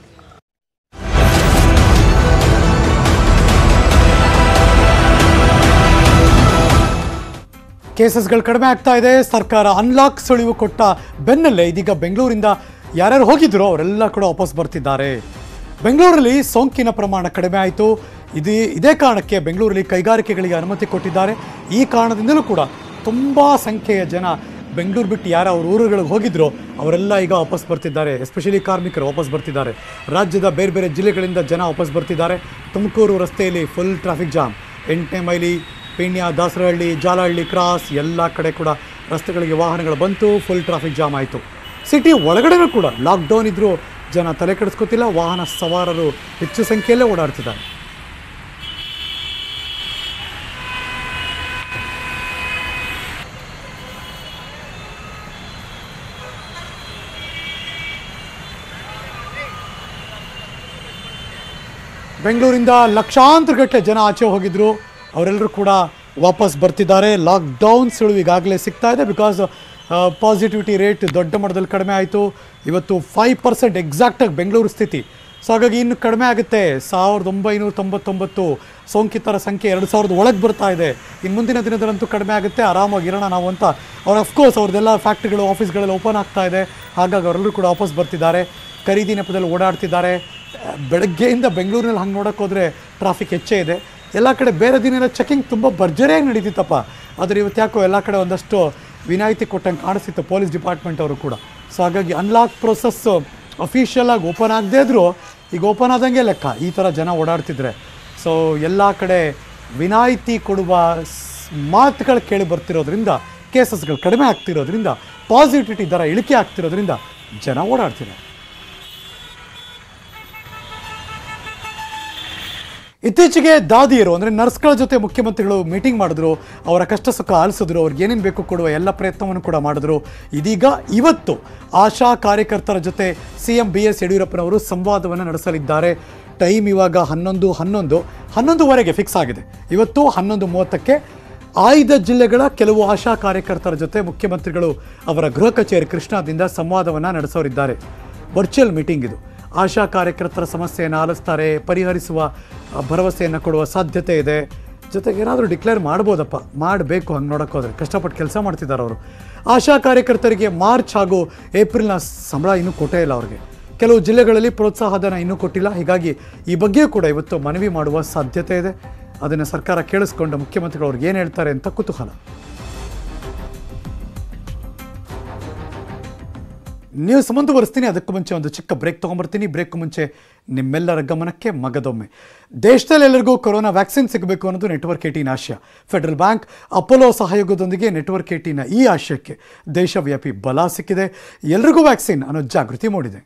ಕೇಸಸ್ಗಳು ಕಡಿಮೆ ಆಗ್ತಾ ಇದೆ. ಸರ್ಕಾರ ಅನ್ಲಾಕ್ ಸುಳಿವು ಕೊಟ್ಟ ಬೆನ್ನಲ್ಲೇ ಇದೀಗ ಬೆಂಗಳೂರಿಂದ ಯಾರ್ಯಾರು ಹೋಗಿದ್ರು ಅವರೆಲ್ಲ ಕೂಡ ವಾಪಸ್ ಬರ್ತಿದ್ದಾರೆ. ಬೆಂಗಳೂರಲ್ಲಿ ಸೋಂಕಿನ ಪ್ರಮಾಣ ಕಡಿಮೆ ಆಯಿತು. ಇದು ಇದೇ ಕಾರಣಕ್ಕೆ ಬೆಂಗಳೂರಲ್ಲಿ ಕೈಗಾರಿಕೆಗಳಿಗೆ ಅನುಮತಿ ಕೊಟ್ಟಿದ್ದಾರೆ. ಈ ಕಾರಣದಿಂದಲೂ ಕೂಡ ತುಂಬ ಸಂಖ್ಯೆಯ ಜನ ಬೆಂಗಳೂರು ಬಿಟ್ಟು ಯಾರು ಅವ್ರ ಊರುಗಳಿಗೆ ಹೋಗಿದ್ರು ಅವರೆಲ್ಲ ಈಗ ವಾಪಸ್ ಬರ್ತಿದ್ದಾರೆ. ಎಸ್ಪೆಷಲಿ ಕಾರ್ಮಿಕರು ವಾಪಸ್ ಬರ್ತಿದ್ದಾರೆ. ರಾಜ್ಯದ ಬೇರೆ ಬೇರೆ ಜಿಲ್ಲೆಗಳಿಂದ ಜನ ವಾಪಸ್ ಬರ್ತಿದ್ದಾರೆ. ತುಮಕೂರು ರಸ್ತೆಯಲ್ಲಿ ಫುಲ್ ಟ್ರಾಫಿಕ್ ಜಾಮ್. ಎಂಟನೇ ಮೈಲಿ, ಪೀಣ್ಯ, ದಾಸರಹಳ್ಳಿ, ಜಾಲಹಳ್ಳಿ ಕ್ರಾಸ್ ಎಲ್ಲ ಕಡೆ ಕೂಡ ರಸ್ತೆಗಳಿಗೆ ವಾಹನಗಳು ಬಂತು. ಫುಲ್ ಟ್ರಾಫಿಕ್ ಜಾಮ್ ಆಯಿತು. ಸಿಟಿ ಒಳಗಡೆನೂ ಕೂಡ ಲಾಕ್ಡೌನ್ ಇದ್ದರೂ ಜನ ತಲೆ ಕೆಡಿಸ್ಕೋತಿಲ್ಲ. ವಾಹನ ಸವಾರರು ಹೆಚ್ಚು ಸಂಖ್ಯೆಯಲ್ಲೇ ಓಡಾಡ್ತಿದ್ದಾರೆ. ಬೆಂಗಳೂರಿಂದ ಲಕ್ಷಾಂತರ ಗಟ್ಟಲೆ ಜನ ಆಚೆ ಹೋಗಿದ್ರು, ಅವರೆಲ್ಲರೂ ಕೂಡ ವಾಪಸ್ ಬರ್ತಿದ್ದಾರೆ. ಲಾಕ್ಡೌನ್ ಸುಳಿವು ಈಗಾಗಲೇ ಸಿಗ್ತಾ ಇದೆ. ಬಿಕಾಸ್ ಪಾಸಿಟಿವಿಟಿ ರೇಟ್ ದೊಡ್ಡ ಮಟ್ಟದಲ್ಲಿ ಕಡಿಮೆ ಆಯಿತು. ಇವತ್ತು ಫೈವ್ ಪರ್ಸೆಂಟ್ ಎಕ್ಸಾಕ್ಟಾಗಿ ಬೆಂಗಳೂರು ಸ್ಥಿತಿ. ಸೊ ಹಾಗಾಗಿ ಇನ್ನು ಕಡಿಮೆ ಆಗುತ್ತೆ. ಸಾವಿರದ ಒಂಬೈನೂರ ತೊಂಬತ್ತೊಂಬತ್ತು ಸೋಂಕಿತರ ಸಂಖ್ಯೆ ಎರಡು ಸಾವಿರದ ಒಳಗೆ ಬರ್ತಾ ಇದೆ. ಇನ್ನು ಮುಂದಿನ ದಿನದಲ್ಲಂತೂ ಕಡಿಮೆ ಆಗುತ್ತೆ, ಆರಾಮಾಗಿರೋಣ ನಾವು ಅಂತ ಅವ್ರು ಅಫ್ಕೋರ್ಸ್ ಅವ್ರದ್ದೆಲ್ಲ ಫ್ಯಾಕ್ಟ್ರಿಗಳು ಆಫೀಸ್ಗಳೆಲ್ಲ ಓಪನ್ ಆಗ್ತಾ ಇದೆ. ಹಾಗಾಗಿ ಅವರೆಲ್ಲರೂ ಕೂಡ ವಾಪಸ್ ಬರ್ತಿದ್ದಾರೆ, ಖರೀದಿ ನೆಪದಲ್ಲಿ ಓಡಾಡ್ತಿದ್ದಾರೆ. ಬೆಳಗ್ಗೆಯಿಂದ ಬೆಂಗಳೂರಿನಲ್ಲಿ ಹಂಗೆ ನೋಡೋಕೆ ಹೋದರೆ ಟ್ರಾಫಿಕ್ ಹೆಚ್ಚೇ ಇದೆ. ಎಲ್ಲ ಕಡೆ ಬೇರೆ ದಿನ ಎಲ್ಲ ಚೆಕಿಂಗ್ ತುಂಬ ಭರ್ಜರಿಯಾಗಿ ನಡೀತಿತ್ತಪ್ಪ. ಆದರೆ ಇವತ್ತು ಯಾಕೋ ಎಲ್ಲ ಕಡೆ ಒಂದಷ್ಟು ವಿನಾಯಿತಿ ಕೊಟ್ಟಂಗೆ ಕಾಣಿಸ್ತಿತ್ತು ಪೊಲೀಸ್ ಡಿಪಾರ್ಟ್ಮೆಂಟ್ ಅವರು ಕೂಡ. ಸೊ ಹಾಗಾಗಿ ಅನ್ಲಾಕ್ ಪ್ರೊಸೆಸ್ ಅಫಿಷಿಯಲ್ ಆಗಿ ಓಪನ್ ಆಗದೇ ಇದ್ದರೂ ಈಗ ಓಪನ್ ಆದಂಗೆ ಲೆಕ್ಕ ಈ ಥರ ಜನ ಓಡಾಡ್ತಿದ್ರೆ. ಸೊ ಎಲ್ಲ ಕಡೆ ವಿನಾಯಿತಿ ಕೊಡುವ ಮಾತುಗಳು ಕೇಳಿ ಬರ್ತಿರೋದ್ರಿಂದ, ಕೇಸಸ್ಗಳು ಕಡಿಮೆ ಆಗ್ತಿರೋದ್ರಿಂದ, ಪಾಸಿಟಿವಿಟಿ ದರ ಇಳಿಕೆ ಆಗ್ತಿರೋದ್ರಿಂದ ಜನ ಓಡಾಡ್ತಿದ್ದಾರೆ. ಇತ್ತೀಚೆಗೆ ದಾದಿಯರು ಅಂದರೆ ನರ್ಸ್ಗಳ ಜೊತೆ ಮುಖ್ಯಮಂತ್ರಿಗಳು ಮೀಟಿಂಗ್ ಮಾಡಿದ್ರು, ಅವರ ಕಷ್ಟ ಸುಖ ಆಲಿಸಿದ್ರು, ಅವ್ರಿಗೆ ಏನೇನು ಬೇಕು ಕೊಡುವ ಎಲ್ಲ ಪ್ರಯತ್ನವನ್ನು ಕೂಡ ಮಾಡಿದ್ರು. ಇದೀಗ ಇವತ್ತು ಆಶಾ ಕಾರ್ಯಕರ್ತರ ಜೊತೆ ಸಿ ಎಂ ಬಿ ಎಸ್ ಯಡಿಯೂರಪ್ಪನವರು ಸಂವಾದವನ್ನು ನಡೆಸಲಿದ್ದಾರೆ. ಟೈಮ್ ಇವಾಗ ಹನ್ನೊಂದು ಹನ್ನೊಂದು ಹನ್ನೊಂದುವರೆಗೆ ಫಿಕ್ಸ್ ಆಗಿದೆ. ಇವತ್ತು ಹನ್ನೊಂದು ಮೂವತ್ತಕ್ಕೆ ಆಯ್ದ ಜಿಲ್ಲೆಗಳ ಕೆಲವು ಆಶಾ ಕಾರ್ಯಕರ್ತರ ಜೊತೆ ಮುಖ್ಯಮಂತ್ರಿಗಳು ಅವರ ಗೃಹ ಕಚೇರಿ ಕೃಷ್ಣಾದಿಂದ ಸಂವಾದವನ್ನು ನಡೆಸೋರಿದ್ದಾರೆ. ವರ್ಚುವಲ್ ಮೀಟಿಂಗ್ ಇದು. ಆಶಾ ಕಾರ್ಯಕರ್ತರ ಸಮಸ್ಯೆಯನ್ನು ಆಲಿಸ್ತಾರೆ, ಪರಿಹರಿಸುವ ಭರವಸೆಯನ್ನು ಕೊಡುವ ಸಾಧ್ಯತೆ ಇದೆ. ಜೊತೆಗೆ ಏನಾದರೂ ಡಿಕ್ಲೇರ್ ಮಾಡ್ಬೋದಪ್ಪ, ಮಾಡಬೇಕು. ಹಂಗೆ ನೋಡೋಕೆ ಹೋದರೆ ಕಷ್ಟಪಟ್ಟು ಕೆಲಸ ಮಾಡ್ತಿದ್ದಾರೆ ಅವರು. ಆಶಾ ಕಾರ್ಯಕರ್ತರಿಗೆ ಮಾರ್ಚ್ ಹಾಗೂ ಏಪ್ರಿಲ್ನ ಸಂಬಳ ಇನ್ನೂ ಕೊಟ್ಟೇ ಇಲ್ಲ ಅವ್ರಿಗೆ. ಕೆಲವು ಜಿಲ್ಲೆಗಳಲ್ಲಿ ಪ್ರೋತ್ಸಾಹಧನ ಇನ್ನೂ ಕೊಟ್ಟಿಲ್ಲ. ಹೀಗಾಗಿ ಈ ಬಗ್ಗೆಯೂ ಕೂಡ ಇವತ್ತು ಮನವಿ ಮಾಡುವ ಸಾಧ್ಯತೆ ಇದೆ. ಅದನ್ನು ಸರ್ಕಾರ ಕೇಳಿಸ್ಕೊಂಡು ಮುಖ್ಯಮಂತ್ರಿಗಳು ಅವ್ರಿಗೆ ಏನು ಹೇಳ್ತಾರೆ ಅಂತ ಕುತೂಹಲ. ನ್ಯೂಸ್ ಮುಂದುವರಿಸ್ತೀನಿ. ಅದಕ್ಕೂ ಮುಂಚೆ ಒಂದು ಚಿಕ್ಕ ಬ್ರೇಕ್ ತೊಗೊಂಬರ್ತೀನಿ. ಬ್ರೇಕ್ ಮುಂಚೆ ನಿಮ್ಮೆಲ್ಲರ ಗಮನಕ್ಕೆ ಮಗದೊಮ್ಮೆ, ದೇಶದಲ್ಲಿ ಎಲ್ಲರಿಗೂ ಕೊರೋನಾ ವ್ಯಾಕ್ಸಿನ್ ಸಿಗಬೇಕು ಅನ್ನೋದು ನೆಟ್ವರ್ಕ್ ಏಟೀನ್ ಆಶಯ. ಫೆಡರಲ್ ಬ್ಯಾಂಕ್, ಅಪೋಲೋ ಸಹಯೋಗದೊಂದಿಗೆ ನೆಟ್ವರ್ಕ್ ಏಟೀನ್ ಈ ಆಶಯಕ್ಕೆ ದೇಶವ್ಯಾಪಿ ಬಲ ಸಿಕ್ಕಿದೆ. ಎಲ್ರಿಗೂ ವ್ಯಾಕ್ಸಿನ್ ಅನ್ನೋ ಜಾಗೃತಿ ಮೂಡಿದೆ.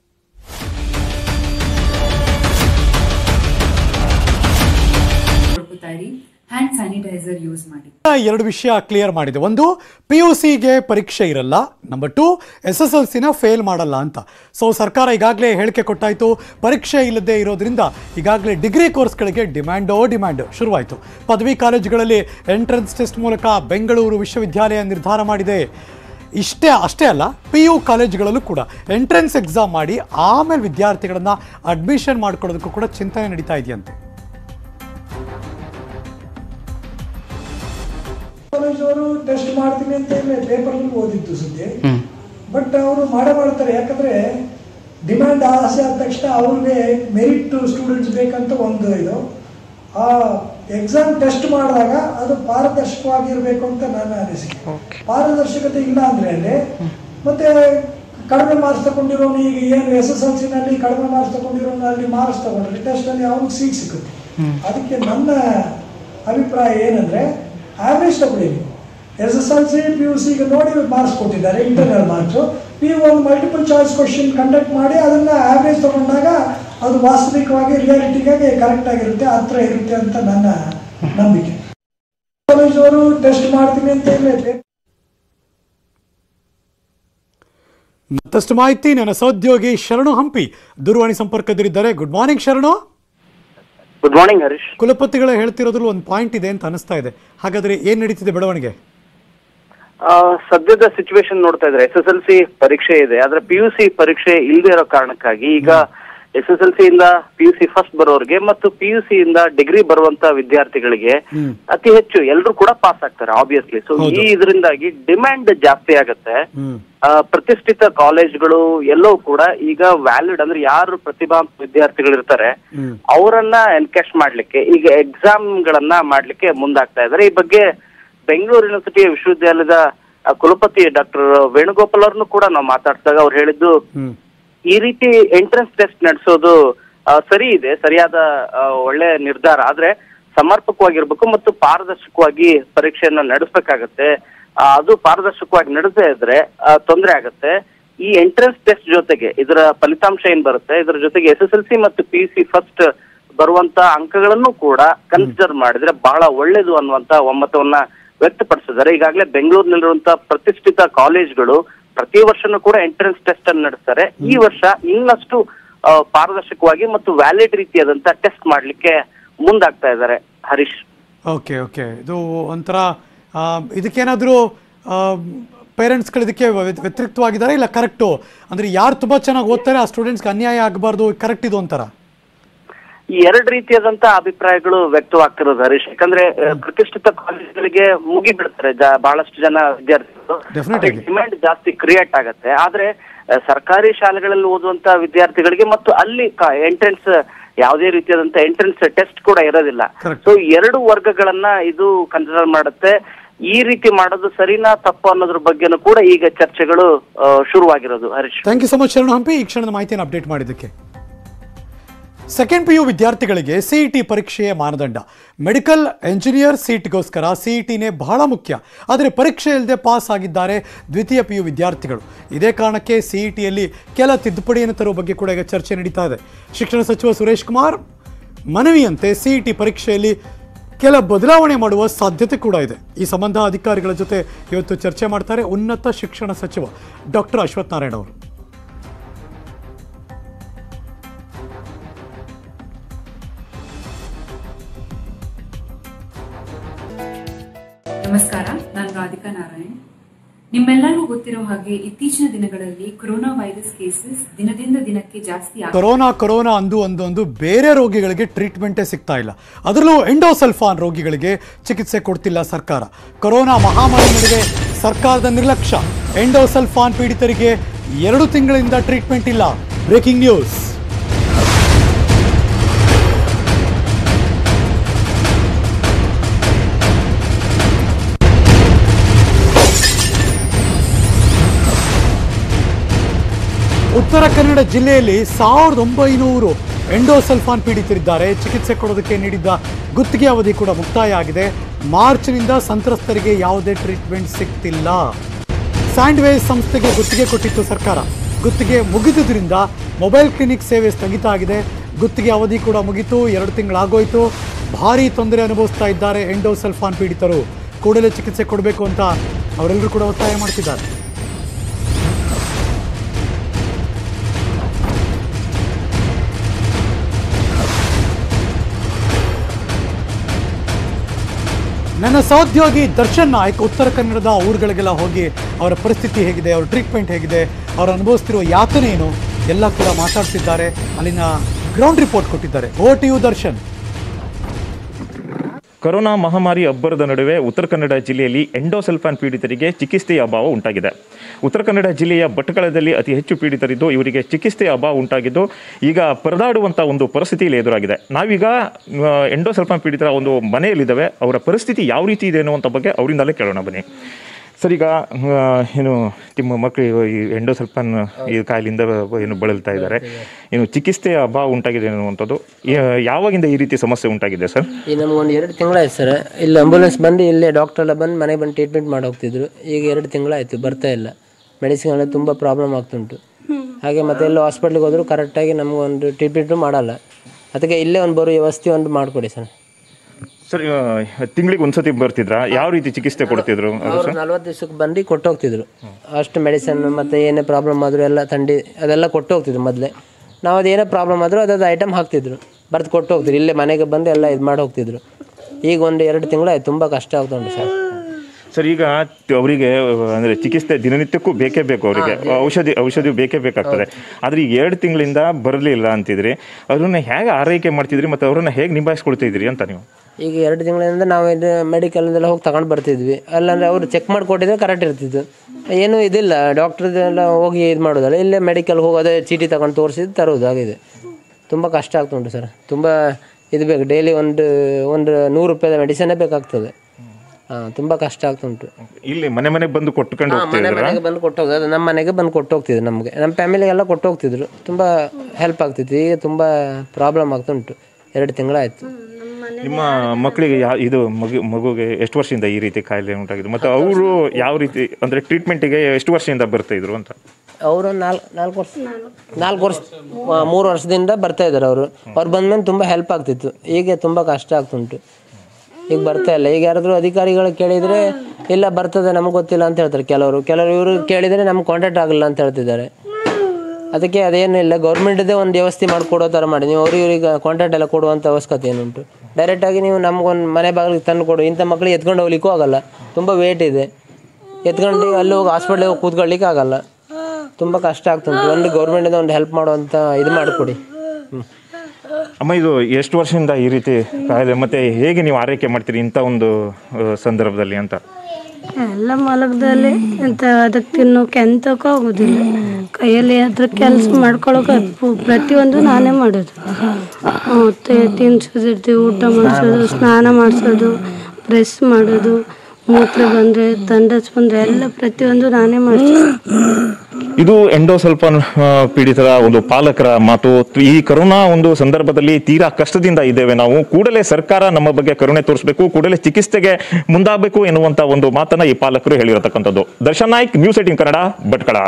ಹ್ಯಾಂಡ್ ಸ್ಯಾನಿಟೈಸರ್ ಯೂಸ್ ಮಾಡಿ. ಎರಡು ವಿಷಯ ಕ್ಲಿಯರ್ ಮಾಡಿದೆ. ಒಂದು, ಪಿ ಯು ಸಿಗೆ ಪರೀಕ್ಷೆ ಇರಲ್ಲ. Number two, S S L ಸಿನ ಫೇಲ್ ಮಾಡಲ್ಲ ಅಂತ. ಸೊ ಸರ್ಕಾರ ಈಗಾಗಲೇ ಹೇಳಿಕೆ ಕೊಟ್ಟಾಯಿತು. ಪರೀಕ್ಷೆ ಇಲ್ಲದೆ ಇರೋದ್ರಿಂದ ಈಗಾಗಲೇ ಡಿಗ್ರಿ ಕೋರ್ಸ್ಗಳಿಗೆ ಡಿಮ್ಯಾಂಡೋ ಡಿಮ್ಯಾಂಡ್ ಶುರುವಾಯಿತು. ಪದವಿ ಕಾಲೇಜುಗಳಲ್ಲಿ ಎಂಟ್ರೆನ್ಸ್ ಟೆಸ್ಟ್ ಮೂಲಕ ಬೆಂಗಳೂರು ವಿಶ್ವವಿದ್ಯಾಲಯ ನಿರ್ಧಾರ ಮಾಡಿದೆ. ಇಷ್ಟೇ ಅಷ್ಟೇ ಅಲ್ಲ, ಪಿ ಯು ಕಾಲೇಜುಗಳಲ್ಲೂ ಕೂಡ ಎಂಟ್ರೆನ್ಸ್ ಎಕ್ಸಾಮ್ ಮಾಡಿ ಆಮೇಲೆ ವಿದ್ಯಾರ್ಥಿಗಳನ್ನು ಅಡ್ಮಿಷನ್ ಮಾಡ್ಕೊಳ್ಳೋದಕ್ಕೂ ಕೂಡ ಚಿಂತನೆ ನಡೀತಾ ಇದೆಯಂತೆ. ಕಾಲೇಜವರು ಟೆಸ್ಟ್ ಮಾಡ್ತೀನಿ ಅಂತ ಪೇಪರ್ ಓದಿತ್ತು ಸುದ್ದಿ. ಬಟ್ ಅವರು ಮಾಡೇ ಮಾಡ್ತಾರೆ. ಯಾಕಂದ್ರೆ ಡಿಮ್ಯಾಂಡ್ ಆಸೆ ಆದ ತಕ್ಷಣ ಅವ್ರಿಗೆ ಮೆರಿಟ್ ಸ್ಟೂಡೆಂಟ್ಸ್ ಬೇಕಂತ ಒಂದು ಇದು. ಆ ಎಕ್ಸಾಮ್ ಟೆಸ್ಟ್ ಮಾಡಿದಾಗ ಅದು ಪಾರದರ್ಶಕವಾಗಿರ್ಬೇಕು ಅಂತ ನನ್ನ ಅನಿಸಿಕೆ. ಪಾರದರ್ಶಕತೆ ಇಲ್ಲ ಅಂದ್ರೆ ಅಲ್ಲಿ ಮತ್ತೆ ಕಡಿಮೆ ಮಾರ್ಕ್ಸ್ ತಗೊಂಡಿರೋನು, ಈಗ ಏನು ಎಸ್ ಎಸ್ ಎಲ್ ಸಿನಲ್ಲಿ ಕಡಿಮೆ ಮಾರ್ಕ್ಸ್ ತಗೊಂಡಿರೋನು ಅಲ್ಲಿ ಮಾರ್ಕ್ಸ್ ತಗೊಂಡ್ರೆ ಟೆಸ್ಟ್ ಅಲ್ಲಿ ಅವ್ನಿಗೆ ಸೀಟ್ ಸಿಗುತ್ತೆ. ಅದಕ್ಕೆ ನನ್ನ ಅಭಿಪ್ರಾಯ ಏನಂದ್ರೆ ಆವ್ರೇಜ್ ತಗೊಳ್ಳಿ. S S L C P U ಸಿಗೆ ನೋಡಿ ಮಾರ್ಕ್ಸ್ ಕೊಟ್ಟಿದ್ದಾರೆ, ಇಂಟರ್ನಲ್ ಮಾರ್ಕ್ಸು. ನೀವು ಒಂದು ಮಲ್ಟಿಪಲ್ ಚಾಯ್ಸ್ ಕ್ವಶನ್ ಕಂಡಕ್ಟ್ ಮಾಡಿ ಅದನ್ನ ಆವ್ರೇಜ್ ತಗೊಂಡಾಗ ಅದು ವಾಸ್ತವಿಕವಾಗಿ ರಿಯಾಲಿಟಿಗಾಗಿ ಕರೆಕ್ಟ್ ಆಗಿರುತ್ತೆ, ಹತ್ರ ಇರುತ್ತೆ ಅಂತ ನನ್ನ ನಂಬಿಕೆ. ಕಾಲೇಜವರು ಟೆಸ್ಟ್ ಮಾಡ್ತೀನಿ ಅಂತ ಹೇಳಿ ಮತ್ತಷ್ಟು ಮಾಹಿತಿ ನನ್ನ ಸಹೋದ್ಯೋಗಿ ಶರಣು ಹಂಪಿ ದೂರವಾಣಿ ಸಂಪರ್ಕದಲ್ಲಿದ್ದಾರೆ. Good morning Sharanu. Good morning Harish. ಕುಲಪತಿಗಳ ಹೇಳ್ತಿರೋದ್ರಲ್ಲಿ ಒಂದು ಪಾಯಿಂಟ್ ಇದೆ ಅಂತ ಅನಿಸ್ತಾ ಇದೆ. ಹಾಗಾದ್ರೆ ಏನ್ ನಡೀತಿದೆ ಬೆಳವಣಿಗೆ? ಸದ್ಯದ ಸಿಚುವೇಶನ್ ನೋಡ್ತಾ ಇದ್ರೆ ಎಸ್ ಎಸ್ ಎಲ್ ಸಿ ಪರೀಕ್ಷೆ ಇದೆ, ಆದ್ರೆ ಪಿ ಯು ಸಿ ಪರೀಕ್ಷೆ ಇಲ್ಲದೆ ಇರೋ ಕಾರಣಕ್ಕಾಗಿ ಈಗ ಎಸ್ ಎಸ್ ಎಲ್ ಸಿ ಇಂದ ಪಿ ಯು ಸಿ ಫಸ್ಟ್ ಬರೋರಿಗೆ ಮತ್ತು ಪಿ ಯು ಸಿ ಇಂದ ಡಿಗ್ರಿ ಬರುವಂತ ವಿದ್ಯಾರ್ಥಿಗಳಿಗೆ ಅತಿ ಹೆಚ್ಚು ಎಲ್ಲರೂ ಕೂಡ ಪಾಸ್ ಆಗ್ತಾರೆ ಆಬ್ವಿಯಸ್ಲಿ. ಸೊ ಈ ಇದರಿಂದಾಗಿ ಡಿಮ್ಯಾಂಡ್ ಜಾಸ್ತಿ ಆಗುತ್ತೆ. ಪ್ರತಿಷ್ಠಿತ ಕಾಲೇಜ್ಗಳು ಎಲ್ಲವೂ ಕೂಡ ಈಗ ವ್ಯಾಲಿಡ್ ಅಂದ್ರೆ ಯಾರು ಪ್ರತಿಭಾವಂತ ವಿದ್ಯಾರ್ಥಿಗಳು ಇರ್ತಾರೆ ಅವರನ್ನ ಎನ್ಕ್ಯಾಶ್ ಮಾಡ್ಲಿಕ್ಕೆ ಈಗ ಎಕ್ಸಾಮ್ ಗಳನ್ನ ಮಾಡ್ಲಿಕ್ಕೆ ಮುಂದಾಗ್ತಾ ಇದ್ದಾರೆ. ಈ ಬಗ್ಗೆ ಬೆಂಗಳೂರು ಯೂನಿವರ್ಸಿಟಿ ವಿಶ್ವವಿದ್ಯಾಲಯದ ಕುಲಪತಿ ಡಾಕ್ಟರ್ ವೇಣುಗೋಪಾಲ್ ಅವ್ರನ್ನು ಕೂಡ ನಾವು ಮಾತಾಡಿದಾಗ ಅವ್ರು ಹೇಳಿದ್ದು, ಈ ರೀತಿ ಎಂಟ್ರೆನ್ಸ್ ಟೆಸ್ಟ್ ನಡೆಸೋದು ಸರಿ ಇದೆ, ಸರಿಯಾದ ಒಳ್ಳೆ ನಿರ್ಧಾರ. ಆದ್ರೆ ಸಮರ್ಪಕವಾಗಿರ್ಬೇಕು ಮತ್ತು ಪಾರದರ್ಶಕವಾಗಿ ಪರೀಕ್ಷೆಯನ್ನ ನಡೆಸಬೇಕಾಗತ್ತೆ. ಅದು ಪಾರದರ್ಶಕವಾಗಿ ನಡೆಸದೇ ಇದ್ರೆ ತೊಂದರೆ ಆಗತ್ತೆ. ಈ ಎಂಟ್ರೆನ್ಸ್ ಟೆಸ್ಟ್ ಜೊತೆಗೆ ಇದರ ಫಲಿತಾಂಶ ಏನ್ ಬರುತ್ತೆ, ಇದರ ಜೊತೆಗೆ ಎಸ್ ಎಸ್ ಎಲ್ ಸಿ ಮತ್ತು ಪಿ ಯು ಸಿ ಫಸ್ಟ್ ಬರುವಂತ ಅಂಕಗಳನ್ನು ಕೂಡ ಕನ್ಸಿಡರ್ ಮಾಡಿದ್ರೆ ಬಹಳ ಒಳ್ಳೇದು ಅನ್ನುವಂತ ಒಮ್ಮತವನ್ನ ವ್ಯಕ್ತಪಡಿಸಿದ್ದಾರೆ. ಈಗಾಗಲೇ ಬೆಂಗಳೂರಿನಲ್ಲಿರುವಂತಹ ಪ್ರತಿಷ್ಠಿತ ಕಾಲೇಜ್ಗಳು ಪ್ರತಿ ವರ್ಷನೂ ಕೂಡ ಎಂಟ್ರೆನ್ಸ್ ಟೆಸ್ಟ್ ಅನ್ನು ನಡೆಸ್ತಾರೆ. ಈ ವರ್ಷ ಇನ್ನಷ್ಟು ಪಾರದರ್ಶಕವಾಗಿ ಮತ್ತು ವ್ಯಾಲಿಡ್ ರೀತಿಯಾದಂತ ಟೆಸ್ಟ್ ಮಾಡ್ಲಿಕ್ಕೆ ಮುಂದಾಗ್ತಾ ಇದ್ದಾರೆ ಹರೀಶ್. ಓಕೆ ಓಕೆ ಇದು ಒಂಥರ ಇದಕ್ಕೇನಾದರೂ ಪೇರೆಂಟ್ಸ್ಗಳು ಇದಕ್ಕೆ ವ್ಯತಿರಿಕ್ತವಾಗಿದ್ದಾರೆ ಇಲ್ಲ ಕರೆಕ್ಟು ಅಂದರೆ ಯಾರು ತುಂಬ ಚೆನ್ನಾಗಿ ಓದ್ತಾರೆ ಆ ಸ್ಟೂಡೆಂಟ್ಸ್ಗೆ ಅನ್ಯಾಯ ಆಗಬಾರ್ದು ಕರೆಕ್ಟ್ ಇದು ಒಂಥರ? ಈ ಎರಡು ರೀತಿಯಾದಂತ ಅಭಿಪ್ರಾಯಗಳು ವ್ಯಕ್ತವಾಗ್ತಿರೋದು ಹರೀಶ್. ಯಾಕಂದ್ರೆ ಪ್ರತಿಷ್ಠಿತ ಕಾಲೇಜುಗಳಿಗೆ ಮುಗಿ ಬಿಡ್ತಾರೆ ಬಹಳಷ್ಟು ಜನ ವಿದ್ಯಾರ್ಥಿಗಳು, ಡಿಮ್ಯಾಂಡ್ ಜಾಸ್ತಿ ಕ್ರಿಯೇಟ್ ಆಗತ್ತೆ. ಆದ್ರೆ ಸರ್ಕಾರಿ ಶಾಲೆಗಳಲ್ಲಿ ಓದುವಂತ ವಿದ್ಯಾರ್ಥಿಗಳಿಗೆ ಮತ್ತು ಅಲ್ಲಿ ಎಂಟ್ರೆನ್ಸ್ ಯಾವುದೇ ರೀತಿಯಾದಂತ ಎಂಟ್ರೆನ್ಸ್ ಟೆಸ್ಟ್ ಕೂಡ ಇರೋದಿಲ್ಲ. ಸೊ ಎರಡು ವರ್ಗಗಳನ್ನ ಇದು ಕನ್ಸಿಡರ್ ಮಾಡುತ್ತೆ. ಈ ರೀತಿ ಮಾಡೋದು ಸರಿನಾ ತಪ್ಪು ಅನ್ನೋದ್ರ ಬಗ್ಗೆನೂ ಕೂಡ ಈಗ ಚರ್ಚೆಗಳು ಶುರುವಾಗಿರೋದು Harish. Thank you so much Sharanu Hampi, ಈ ಕ್ಷಣದ ಮಾಹಿತಿಯನ್ನು ಅಪ್ಡೇಟ್ ಮಾಡಿದ್ದಕ್ಕೆ. ಸೆಕೆಂಡ್ ಪಿ ಯು ವಿದ್ಯಾರ್ಥಿಗಳಿಗೆ ಸಿಇಟಿ ಪರೀಕ್ಷೆಯ ಮಾನದಂಡ. ಮೆಡಿಕಲ್ ಎಂಜಿನಿಯರ್ ಸೀಟ್ಗೋಸ್ಕರ ಸಿಇಟಿನೇ ಬಹಳ ಮುಖ್ಯ. ಆದರೆ ಪರೀಕ್ಷೆ ಇಲ್ಲದೆ ಪಾಸ್ ಆಗಿದ್ದಾರೆ ದ್ವಿತೀಯ ಪಿ ಯು ವಿದ್ಯಾರ್ಥಿಗಳು. ಇದೇ ಕಾರಣಕ್ಕೆ ಸಿಇಟಿಯಲ್ಲಿ ಕೆಲ ತಿದ್ದುಪಡಿಯನ್ನು ತರುವ ಬಗ್ಗೆ ಕೂಡ ಈಗ ಚರ್ಚೆ ನಡೀತಾ ಇದೆ. ಶಿಕ್ಷಣ ಸಚಿವ ಸುರೇಶ್ ಕುಮಾರ್ ಮನವಿಯಂತೆ ಸಿಇಟಿ ಪರೀಕ್ಷೆಯಲ್ಲಿ ಕೆಲ ಬದಲಾವಣೆ ಮಾಡುವ ಸಾಧ್ಯತೆ ಕೂಡ ಇದೆ. ಈ ಸಂಬಂಧ ಅಧಿಕಾರಿಗಳ ಜೊತೆ ಇವತ್ತು ಚರ್ಚೆ ಮಾಡ್ತಾರೆ ಉನ್ನತ ಶಿಕ್ಷಣ ಸಚಿವ ಡಾಕ್ಟರ್ ಅಶ್ವಥ್ ನಾರಾಯಣ ಅವರು. ನಮಸ್ಕಾರ, ನಾನು ರಾಧಿಕಾ ನಾರಾಯಣ್. ನಿಮ್ಮೆಲ್ಲರಿಗೂ ಗೊತ್ತಿರೋ ಹಾಗೆ ಇತ್ತೀಚಿನ ದಿನಗಳಲ್ಲಿ ಕೊರೋನಾ ವೈರಸ್ ಕೇಸಸ್ ದಿನದಿಂದ ದಿನಕ್ಕೆ ಜಾಸ್ತಿ ಆಗಿದೆ. ಕೊರೋನಾ ಕೊರೋನಾ ಅಂದು ಒಂದೊಂದು ಬೇರೆ ರೋಗಿಗಳಿಗೆ ಟ್ರೀಟ್ಮೆಂಟೇ ಸಿಗ್ತಾ ಇಲ್ಲ. ಅದರಲ್ಲೂ ಎಂಡೋಸಲ್ಫಾನ್ ರೋಗಿಗಳಿಗೆ ಚಿಕಿತ್ಸೆ ಕೊಡ್ತಿಲ್ಲ ಸರ್ಕಾರ. ಕೊರೋನಾ ಮಹಾಮಾರಿ ನಡುವೆ ಸರ್ಕಾರದ ನಿರ್ಲಕ್ಷ್ಯ. ಎಂಡೋಸಲ್ಫಾನ್ ಪೀಡಿತರಿಗೆ ಎರಡು ತಿಂಗಳಿಂದ ಟ್ರೀಟ್ಮೆಂಟ್ ಇಲ್ಲ. Breaking news. ಉತ್ತರ ಕನ್ನಡ ಜಿಲ್ಲೆಯಲ್ಲಿ ಸಾವಿರದ ಒಂಬೈನೂರು ಎಂಡೋಸಲ್ಫಾನ್ ಪೀಡಿತರಿದ್ದಾರೆ. ಚಿಕಿತ್ಸೆ ಕೊಡೋದಕ್ಕೆ ನೀಡಿದ್ದ ಗುತ್ತಿಗೆ ಅವಧಿ ಕೂಡ ಮುಕ್ತಾಯ ಆಗಿದೆ. ಮಾರ್ಚ್ನಿಂದ ಸಂತ್ರಸ್ತರಿಗೆ ಯಾವುದೇ ಟ್ರೀಟ್ಮೆಂಟ್ ಸಿಗ್ತಿಲ್ಲ. ಸ್ಯಾಂಡ್ವೇಜ್ ಸಂಸ್ಥೆಗೆ ಗುತ್ತಿಗೆ ಕೊಟ್ಟಿತ್ತು ಸರ್ಕಾರ. ಗುತ್ತಿಗೆ ಮುಗಿದುದರಿಂದ ಮೊಬೈಲ್ ಕ್ಲಿನಿಕ್ ಸೇವೆ ಸ್ಥಗಿತ ಆಗಿದೆ. ಗುತ್ತಿಗೆ ಅವಧಿ ಕೂಡ ಮುಗಿತು, ಎರಡು ತಿಂಗಳಾಗೋಯ್ತು. ಭಾರೀ ತೊಂದರೆ ಅನುಭವಿಸ್ತಾ ಇದ್ದಾರೆ ಎಂಡೋಸಲ್ಫಾನ್ ಪೀಡಿತರು. ಕೂಡಲೇ ಚಿಕಿತ್ಸೆ ಕೊಡಬೇಕು ಅಂತ ಅವರೆಲ್ಲರೂ ಕೂಡ ಒತ್ತಾಯ ಮಾಡ್ತಿದ್ದಾರೆ. ನನ್ನ ಸಹೋದ್ಯೋಗಿ ದರ್ಶನ್ ನಾಯ್ಕ್ ಉತ್ತರ ಕನ್ನಡದ ಊರುಗಳಿಗೆಲ್ಲ ಹೋಗಿ ಅವರ ಪರಿಸ್ಥಿತಿ ಹೇಗಿದೆ, ಅವರ ಟ್ರೀಟ್ಮೆಂಟ್ ಹೇಗಿದೆ, ಅವರು ಅನುಭವಿಸ್ತಿರುವ ಯಾತನೆ ಏನು ಎಲ್ಲ ಕೂಡ ಮಾತಾಡ್ತಿದ್ದಾರೆ. ಅಲ್ಲಿನ ಗ್ರೌಂಡ್ ರಿಪೋರ್ಟ್ ಕೊಟ್ಟಿದ್ದಾರೆ. O T U Darshan. Corona ಮಹಾಮಾರಿ ಅಬ್ಬರದ ನಡುವೆ ಉತ್ತರ ಕನ್ನಡ ಜಿಲ್ಲೆಯಲ್ಲಿ ಎಂಡೋಸಲ್ಫಾನ್ ಪೀಡಿತರಿಗೆ ಚಿಕಿತ್ಸೆಯ ಅಭಾವ ಉಂಟಾಗಿದೆ. ಉತ್ತರ ಕನ್ನಡ ಜಿಲ್ಲೆಯ ಭಟ್ಕಳದಲ್ಲಿ ಅತಿ ಹೆಚ್ಚು ಪೀಡಿತರಿದ್ದು ಇವರಿಗೆ ಚಿಕಿತ್ಸೆಯ ಅಭಾವ ಉಂಟಾಗಿದ್ದು ಈಗ ಪರದಾಡುವಂಥ ಒಂದು ಪರಿಸ್ಥಿತಿಯಲ್ಲಿ ಎದುರಾಗಿದೆ. ನಾವೀಗ ಎಂಡೋಸಲ್ಫಾನ್ ಪೀಡಿತರ ಒಂದು ಮನೆಯಲ್ಲಿದ್ದಾವೆ. ಅವರ ಪರಿಸ್ಥಿತಿ ಯಾವ ರೀತಿ ಇದೆ ಅನ್ನುವಂಥ ಬಗ್ಗೆ ಅವರಿಂದಲೇ ಕೇಳೋಣ ಬನ್ನಿ. ಸರ್, ಈಗ ಏನು ನಿಮ್ಮ ಮಕ್ಕಳು ಈ ಎಂಡೋಸಲ್ಫಾನ್ ಈ ಕಾಯಿಲೆಯಿಂದ ಏನು ಬಳಲ್ತಾ ಇದ್ದಾರೆ, ಏನು ಚಿಕಿತ್ಸೆಯ ಅಭಾವ ಉಂಟಾಗಿದೆ ಅನ್ನುವಂಥದ್ದು ಯಾವಾಗಿಂದ ಈ ರೀತಿ ಸಮಸ್ಯೆ ಉಂಟಾಗಿದೆ ಸರ್? ಈಗ ನಮ್ಗೊಂದು ಎರಡು ತಿಂಗಳಾಯ್ತು ಸರ್. ಇಲ್ಲಿ ಆಂಬುಲೆನ್ಸ್ ಬಂದು ಇಲ್ಲೇ ಡಾಕ್ಟರ್ ಎಲ್ಲ ಬಂದು ಮನೆಗೆ ಬಂದು ಟ್ರೀಟ್ಮೆಂಟ್ ಮಾಡಿ ಹೋಗ್ತಿದ್ರು. ಈಗ ಎರಡು ತಿಂಗಳಾಯಿತು ಬರ್ತಾ ಇಲ್ಲ. ಮೆಡಿಸಿನ್ ಎಲ್ಲ ತುಂಬ ಪ್ರಾಬ್ಲಮ್ ಆಗ್ತುಂಟು. ಹಾಗೆ ಮತ್ತೆ ಎಲ್ಲ ಹಾಸ್ಪಿಟ್ಲಿಗೆ ಹೋದರೂ ಕರೆಕ್ಟಾಗಿ ನಮಗೊಂದು ಟ್ರೀಟ್ಮೆಂಟು ಮಾಡಲ್ಲ. ಅದಕ್ಕೆ ಇಲ್ಲೇ ಒಂದು ಬರೋ ವ್ಯವಸ್ಥೆ ಒಂದು ಮಾಡಿಕೊಡಿ ಸರ್. ಸರ್, ತಿಂಗಳಿಗೆ ಒಂದ್ಸತಿ ಬರ್ತಿದ್ರಾ? ಯಾವ ರೀತಿ ಚಿಕಿತ್ಸೆ ಕೊಡ್ತಿದ್ರು? ಅವರು ನಲ್ವತ್ತು ದಿವಸಕ್ಕೆ ಬಂದು ಕೊಟ್ಟು ಹೋಗ್ತಿದ್ರು. ಅಷ್ಟು ಮೆಡಿಸನ್ ಮತ್ತು ಏನೇ ಪ್ರಾಬ್ಲಮ್ ಆದರೂ ಎಲ್ಲ ಥಂಡಿ ಅದೆಲ್ಲ ಕೊಟ್ಟು ಹೋಗ್ತಿದ್ರು. ಮೊದಲೇ ನಾವು ಅದೇನೇ ಪ್ರಾಬ್ಲಮ್ ಆದರೂ ಅದಾದ ಐಟಮ್ ಹಾಕ್ತಿದ್ರು, ಬರ್ದು ಕೊಟ್ಟು ಹೋಗ್ತಿದ್ರು. ಇಲ್ಲೇ ಮನೆಗೆ ಬಂದು ಎಲ್ಲ ಇದು ಮಾಡಿ ಹೋಗ್ತಿದ್ರು. ಈಗ ಒಂದು ಎರಡು ತಿಂಗಳಾಯ್ತು, ತುಂಬ ಕಷ್ಟ ಆಗ್ತುಂಟು ಸರ್. ಸರ್, ಈಗ ಅವರಿಗೆ ಅಂದರೆ ಚಿಕಿತ್ಸೆ ದಿನನಿತ್ಯಕ್ಕೂ ಬೇಕೇ ಬೇಕು. ಅವರಿಗೆ ಔಷಧಿ ಔಷಧಿ ಬೇಕೇ ಬೇಕಾಗ್ತದೆ. ಆದರೆ ಈಗ ಎರಡು ತಿಂಗಳಿಂದ ಬರಲಿಲ್ಲ ಅಂತಿದ್ರಿ, ಅದನ್ನ ಹೇಗೆ ಆರೈಕೆ ಮಾಡ್ತಿದ್ರಿ ಮತ್ತು ಅವರನ್ನು ಹೇಗೆ ನಿಭಾಯಿಸ್ಕೊಳ್ತಿದ್ರಿ ಅಂತ ನೀವು? ಈಗ ಎರಡು ತಿಂಗಳಿಂದ ನಾವು ಇದು ಮೆಡಿಕಲ್ದೆಲ್ಲ ಹೋಗಿ ತಗೊಂಡು ಬರ್ತಿದ್ವಿ. ಅಲ್ಲಾಂದರೆ ಅವರು ಚೆಕ್ ಮಾಡಿಕೊಟ್ಟಿದ್ರೆ ಕರೆಕ್ಟ್ ಇರ್ತಿತ್ತು. ಏನೂ ಇದಿಲ್ಲ, ಡಾಕ್ಟ್ರದೆಲ್ಲ ಹೋಗಿ ಇದು ಮಾಡೋದಲ್ಲ, ಇಲ್ಲೇ ಮೆಡಿಕಲ್ ಹೋಗೋದೇ ಚೀಟಿ ತಗೊಂಡು ತೋರಿಸಿದ್ದು ತರೋದು ಆಗಿದೆ. ತುಂಬ ಕಷ್ಟ ಆಗ್ತುಂಟು ಸರ್. ತುಂಬ ಇದು ಬೇಕು, ಡೈಲಿ ಒಂದು ಒಂದು ನೂರು ರೂಪಾಯಿದ ಮೆಡಿಸನ್ನೇ ಬೇಕಾಗ್ತದೆ. ಹಾಂ, ತುಂಬ ಕಷ್ಟ ಆಗ್ತುಂಟು. ಇಲ್ಲಿ ಮನೆ ಮನೆಗೆ ಬಂದು ಕೊಟ್ಟುಕೊಂಡು ಮನೆ ಮನೆಗೆ ಬಂದು ಕೊಟ್ಟು ಹೋಗೋದು, ಅದು ನಮ್ಮ ಮನೆಗೆ ಬಂದು ಕೊಟ್ಟು ಹೋಗ್ತಿದ್ರು. ನಮಗೆ ನಮ್ಮ ಫ್ಯಾಮಿಲಿಗೆಲ್ಲ ಕೊಟ್ಟು ಹೋಗ್ತಿದ್ರು. ತುಂಬ ಹೆಲ್ಪ್ ಆಗ್ತಿತ್ತು. ಈಗ ತುಂಬ ಪ್ರಾಬ್ಲಮ್ ಆಗ್ತುಂಟು. ಎರಡು ತಿಂಗಳಾಯಿತು. ನಿಮ್ಮ ಮಕ್ಕಳಿಗೆ ಯಾ ಇದು ಮಗು ಮಗುಗೆ ಎಷ್ಟು ವರ್ಷದಿಂದ ಈ ರೀತಿ ಕಾಯಿಲೆ ಉಂಟಾಗಿದೆ ಮತ್ತು ಅವರು ಯಾವ ರೀತಿ ಅಂದರೆ ಟ್ರೀಟ್ಮೆಂಟಿಗೆ ಎಷ್ಟು ವರ್ಷದಿಂದ ಬರ್ತಾ ಇದ್ರು ಅಂತ? ಅವರು ನಾಲ್ಕು ನಾಲ್ಕು ವರ್ಷ ನಾಲ್ಕು ವರ್ಷ ಮೂರು ವರ್ಷದಿಂದ ಬರ್ತಾ ಇದ್ದಾರೆ ಅವರು. ಅವ್ರು ಬಂದ್ಮೇಲೆ ತುಂಬ ಹೆಲ್ಪ್ ಆಗ್ತಿತ್ತು. ಈಗ ತುಂಬ ಕಷ್ಟ ಆಗ್ತುಂಟು. ಈಗ ಬರ್ತಾ ಇಲ್ಲ. ಈಗ ಯಾರಾದರೂ ಅಧಿಕಾರಿಗಳು ಕೇಳಿದರೆ ಇಲ್ಲ ಬರ್ತದೆ ನಮಗೆ ಗೊತ್ತಿಲ್ಲ ಅಂತ ಹೇಳ್ತಾರೆ ಕೆಲವರು. ಕೆಲವರು ಇವರು ಕೇಳಿದರೆ ನಮ್ಗೆ ಕಾಂಟ್ಯಾಕ್ಟ್ ಆಗಲ್ಲ ಅಂತ ಹೇಳ್ತಿದ್ದಾರೆ. ಅದಕ್ಕೆ ಅದೇನಿಲ್ಲ, ಗೌರ್ಮೆಂಟದೇ ಒಂದು ವ್ಯವಸ್ಥೆ ಮಾಡಿಕೊಡೋ ಥರ ಮಾಡಿ. ನೀವು ಅವ್ರಿಗೆ ಇವ್ರಿಗೆ ಕಾಂಟ್ರಾಕ್ಟ್ ಎಲ್ಲ ಕೊಡುವಂಥ ಅವಶ್ಯಕತೆ ಏನುಂಟು? ಡೈರೆಕ್ಟಾಗಿ ನೀವು ನಮಗೊಂದು ಮನೆ ಬಾಗಿಲಿಗೆ ತಂದು ಕೊಡು. ಇಂಥ ಮಕ್ಕಳಿಗೆ ಎತ್ಕೊಂಡು ಹೋಗ್ಲಿಕ್ಕೂ ಆಗಲ್ಲ, ತುಂಬ ವೇಟ್ ಇದೆ. ಎತ್ಕೊಂಡು ಅಲ್ಲಿ ಹೋಗಿ ಹಾಸ್ಪಿಟ್ಲಿಗೆ ಹೋಗಿ ಕೂತ್ಕೊಳ್ಳಿಕ್ಕೆ ಆಗಲ್ಲ, ತುಂಬ ಕಷ್ಟ ಆಗ್ತುಂಟು. ಒಂದು ಗೌರ್ಮೆಂಟಿಂದ ಒಂದು ಹೆಲ್ಪ್ ಮಾಡುವಂಥ ಇದು ಮಾಡಿಕೊಡಿ. ಹ್ಞೂ ಅಮ್ಮ, ಇದು ಎಷ್ಟು ವರ್ಷದಿಂದ ಈ ರೀತಿ ಕಾಯಿಲೆ ಮತ್ತು ಹೇಗೆ ನೀವು ಆರೈಕೆ ಮಾಡ್ತೀರಿ ಇಂಥ ಒಂದು ಸಂದರ್ಭದಲ್ಲಿ ಅಂತ? ಎಲ್ಲ ಮಲಗದಲ್ಲಿ ಎಂತ ಅದಕ್ಕೆ ತಿನ್ನೋಕೆ ಎಂತಕ್ಕೂ ಆಗೋದಿಲ್ಲ. ಕೈಯಲ್ಲಿ ಅದ್ರ ಕೆಲಸ ಮಾಡ್ಕೊಳಕ್ಕೆ ಪ್ರತಿಯೊಂದು ನಾನೇ ಮಾಡೋದು. ಮತ್ತೆ ತಿನ್ಸೋದಿರ್ತೀವಿ, ಊಟ ಮಾಡಿಸೋದು, ಸ್ನಾನ ಮಾಡಿಸೋದು, ಬ್ರಷ್ ಮಾಡೋದು, ಮೂತ್ರ ಬಂದರೆ ತಂಡಸ್ ಬಂದರೆ ಎಲ್ಲ ಪ್ರತಿಯೊಂದು ನಾನೇ ಮಾಡ್ತೀನಿ. ಇದು ಎಂಡೋಸಲ್ಫಾನ್ ಪೀಡಿತರ ಒಂದು ಪಾಲಕರ ಮಾತು. ಈ ಕರೋನಾ ಒಂದು ಸಂದರ್ಭದಲ್ಲಿ ತೀರಾ ಕಷ್ಟದಿಂದ ಇದ್ದೇವೆ ನಾವು, ಕೂಡಲೇ ಸರ್ಕಾರ ನಮ್ಮ ಬಗ್ಗೆ ಕರುಣೆ ತೋರಿಸಬೇಕು, ಕೂಡಲೇ ಚಿಕಿತ್ಸೆಗೆ ಮುಂದಾಗಬೇಕು ಎನ್ನುವಂತ ಒಂದು ಮಾತನ್ನ ಈ ಪಾಲಕರು ಹೇಳಿರತಕ್ಕಂಥದ್ದು. Darshan Naik, news eighteen Kannada, Bhatkal.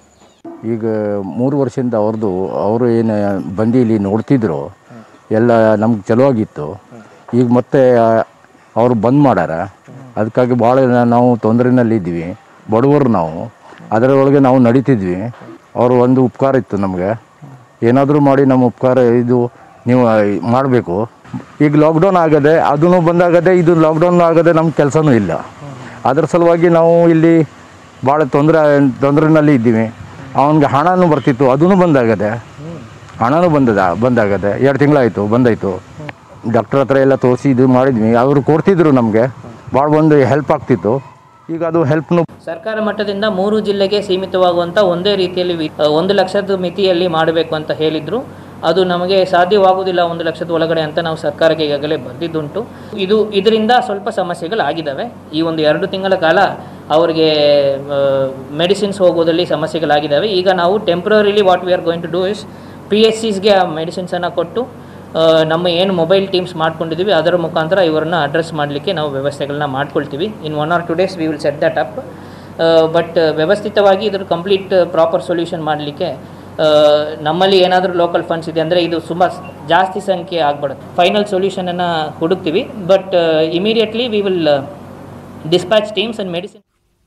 ಈಗ ಮೂರು ವರ್ಷದಿಂದ ಅವ್ರದ್ದು ಅವರು ಏನು ಬಂದು ಇಲ್ಲಿ ನೋಡ್ತಿದ್ರು ಎಲ್ಲ ನಮ್ಗೆ ಚಲೋ ಆಗಿತ್ತು. ಈಗ ಮತ್ತೆ ಅವರು ಬಂದ್ ಮಾಡ್ಯಾರ. ಅದಕ್ಕಾಗಿ ಭಾಳ ನಾವು ತೊಂದರೆನಲ್ಲಿದ್ವಿ, ಬಡವರು ನಾವು. ಅದರೊಳಗೆ ನಾವು ನಡೀತಿದ್ವಿ. ಅವರು ಒಂದು ಉಪಕಾರ ಇತ್ತು ನಮಗೆ, ಏನಾದರೂ ಮಾಡಿ ನಮ್ಮ ಉಪಕಾರ ಇದು ನೀವು ಮಾಡಬೇಕು. ಈಗ ಲಾಕ್ಡೌನ್ ಆಗದೆ, ಅದೂ ಬಂದಾಗದೆ, ಇದು ಲಾಕ್ಡೌನ್ ಆಗದೆ ನಮ್ಮ ಕೆಲಸನೂ ಇಲ್ಲ. ಅದರ ಸಲುವಾಗಿ ನಾವು ಇಲ್ಲಿ ಭಾಳ ತೊಂದರೆ ತೊಂದರೆನಲ್ಲಿ ಇದ್ದೀವಿ. ಅವನಿಗೆ ಹಣನೂ ಬರ್ತಿತ್ತು, ಅದೂ ಬಂದಾಗದೆ, ಹಣನೂ ಬಂದದ ಬಂದಾಗದೆ ಎರಡು ತಿಂಗಳಾಯಿತು ಬಂದಾಯಿತು. ಡಾಕ್ಟರ್ ಹತ್ರ ಎಲ್ಲ ತೋರಿಸಿ ಇದು ಮಾಡಿದ್ವಿ, ಅವರು ಕೊಡ್ತಿದ್ರು ನಮಗೆ, ಭಾಳ ಒಂದು ಹೆಲ್ಪ್ ಆಗ್ತಿತ್ತು. ಈಗ ಅದು ಹೆಲ್ಪ್ನು ಸರ್ಕಾರ ಮಟ್ಟದಿಂದ ಮೂರು ಜಿಲ್ಲೆಗೆ ಸೀಮಿತವಾಗುವಂಥ ಒಂದೇ ರೀತಿಯಲ್ಲಿ ಒಂದು ಲಕ್ಷದ ಮಿತಿಯಲ್ಲಿ ಮಾಡಬೇಕು ಅಂತ ಹೇಳಿದರು. ಅದು ನಮಗೆ ಸಾಧ್ಯವಾಗುವುದಿಲ್ಲ ಒಂದು ಲಕ್ಷದ ಒಳಗಡೆ ಅಂತ ನಾವು ಸರ್ಕಾರಕ್ಕೆ ಈಗಾಗಲೇ ಬರೆದಿದ್ದುಂಟು. ಇದು ಇದರಿಂದ ಸ್ವಲ್ಪ ಸಮಸ್ಯೆಗಳಾಗಿದ್ದಾವೆ. ಈ ಒಂದು ಎರಡು ತಿಂಗಳ ಕಾಲ ಅವರಿಗೆ ಮೆಡಿಸಿನ್ಸ್ ಹೋಗೋದಲ್ಲಿ ಸಮಸ್ಯೆಗಳಾಗಿದ್ದಾವೆ. ಈಗ ನಾವು temporarily what we are going to do is P S ಸಿಸ್ಗೆ ಆ ಮೆಡಿಸಿನ್ಸನ್ನು ಕೊಟ್ಟು ನಮ್ಮ ಏನು ಮೊಬೈಲ್ ಟೀಮ್ಸ್ ಮಾಡ್ಕೊಂಡಿದ್ದೀವಿ ಅದರ ಮುಖಾಂತರ ಇವರನ್ನ ಅಡ್ರೆಸ್ ಮಾಡಲಿಕ್ಕೆ ನಾವು ವ್ಯವಸ್ಥೆಗಳನ್ನ ಮಾಡ್ಕೊಳ್ತೀವಿ. In one or two days we will set that up. But ವ್ಯವಸ್ಥಿತವಾಗಿ ಇದ್ರ ಕಂಪ್ಲೀಟ್ ಪ್ರಾಪರ್ ಸೊಲ್ಯೂಷನ್ ಮಾಡಲಿಕ್ಕೆ ನಮ್ಮಲ್ಲಿ ಏನಾದರೂ ಲೋಕಲ್ ಫಂಡ್ಸ್ ಇದೆ ಅಂದರೆ ಇದು ಸುಮಾರು ಜಾಸ್ತಿ ಸಂಖ್ಯೆ ಆಗ್ಬಿಡುತ್ತೆ. ಫೈನಲ್ ಸೊಲ್ಯೂಷನನ್ನು ಹುಡುಕ್ತೀವಿ. But immediately we will dispatch teams and medicine.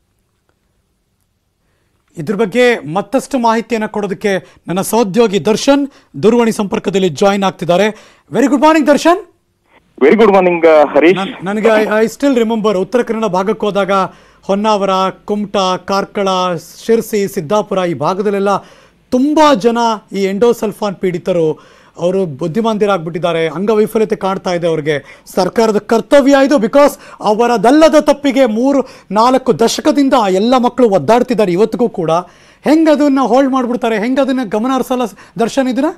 ಇದ್ರ ಬಗ್ಗೆ ಮತ್ತಷ್ಟು ಮಾಹಿತಿಯನ್ನು ಕೊಡೋದಕ್ಕೆ ನನ್ನ ಸಹೋದ್ಯೋಗಿ ದರ್ಶನ್ ದೂರವಾಣಿ ಸಂಪರ್ಕದಲ್ಲಿ ಜಾಯಿನ್ ಆಗ್ತಿದ್ದಾರೆ. Very good morning Darshan. Very good morning Harish. ನನಗೆ I still remember Uttara Kannada ಭಾಗಕ್ಕೆ ಹೋದಾಗ ಹೊನ್ನಾವರ, ಕುಮಟಾ, ಕಾರ್ಕಳ, ಶಿರ್ಸಿ, ಸಿದ್ದಾಪುರ ಈ ಭಾಗದಲ್ಲೆಲ್ಲ ತುಂಬ ಜನ ಈ ಎಂಡೋಸಲ್ಫಾನ್ ಪೀಡಿತರು ಅವರು ಬುದ್ಧಿಮಾಂದ್ಯರಾಗ್ಬಿಟ್ಟಿದ್ದಾರೆ, ಅಂಗವೈಫಲ್ಯತೆ ಕಾಣ್ತಾ ಇದೆ ಅವ್ರಿಗೆ. ಸರ್ಕಾರದ ಕರ್ತವ್ಯ ಇದು, ಬಿಕಾಸ್ ಅವರದಲ್ಲದ ತಪ್ಪಿಗೆ ಮೂರು ನಾಲ್ಕು ದಶಕದಿಂದ ಎಲ್ಲ ಮಕ್ಕಳು ಒದ್ದಾಡ್ತಿದ್ದಾರೆ ಇವತ್ತಿಗೂ ಕೂಡ. ಹೆಂಗೆ ಅದನ್ನ ಹೋಲ್ಡ್ ಮಾಡ್ಬಿಡ್ತಾರೆ, ಹೆಂಗೆ ಅದನ್ನ ಗಮನ ಹರಿಸಲ್ಲ ದರ್ಶನ್ ಇದನ್ನ?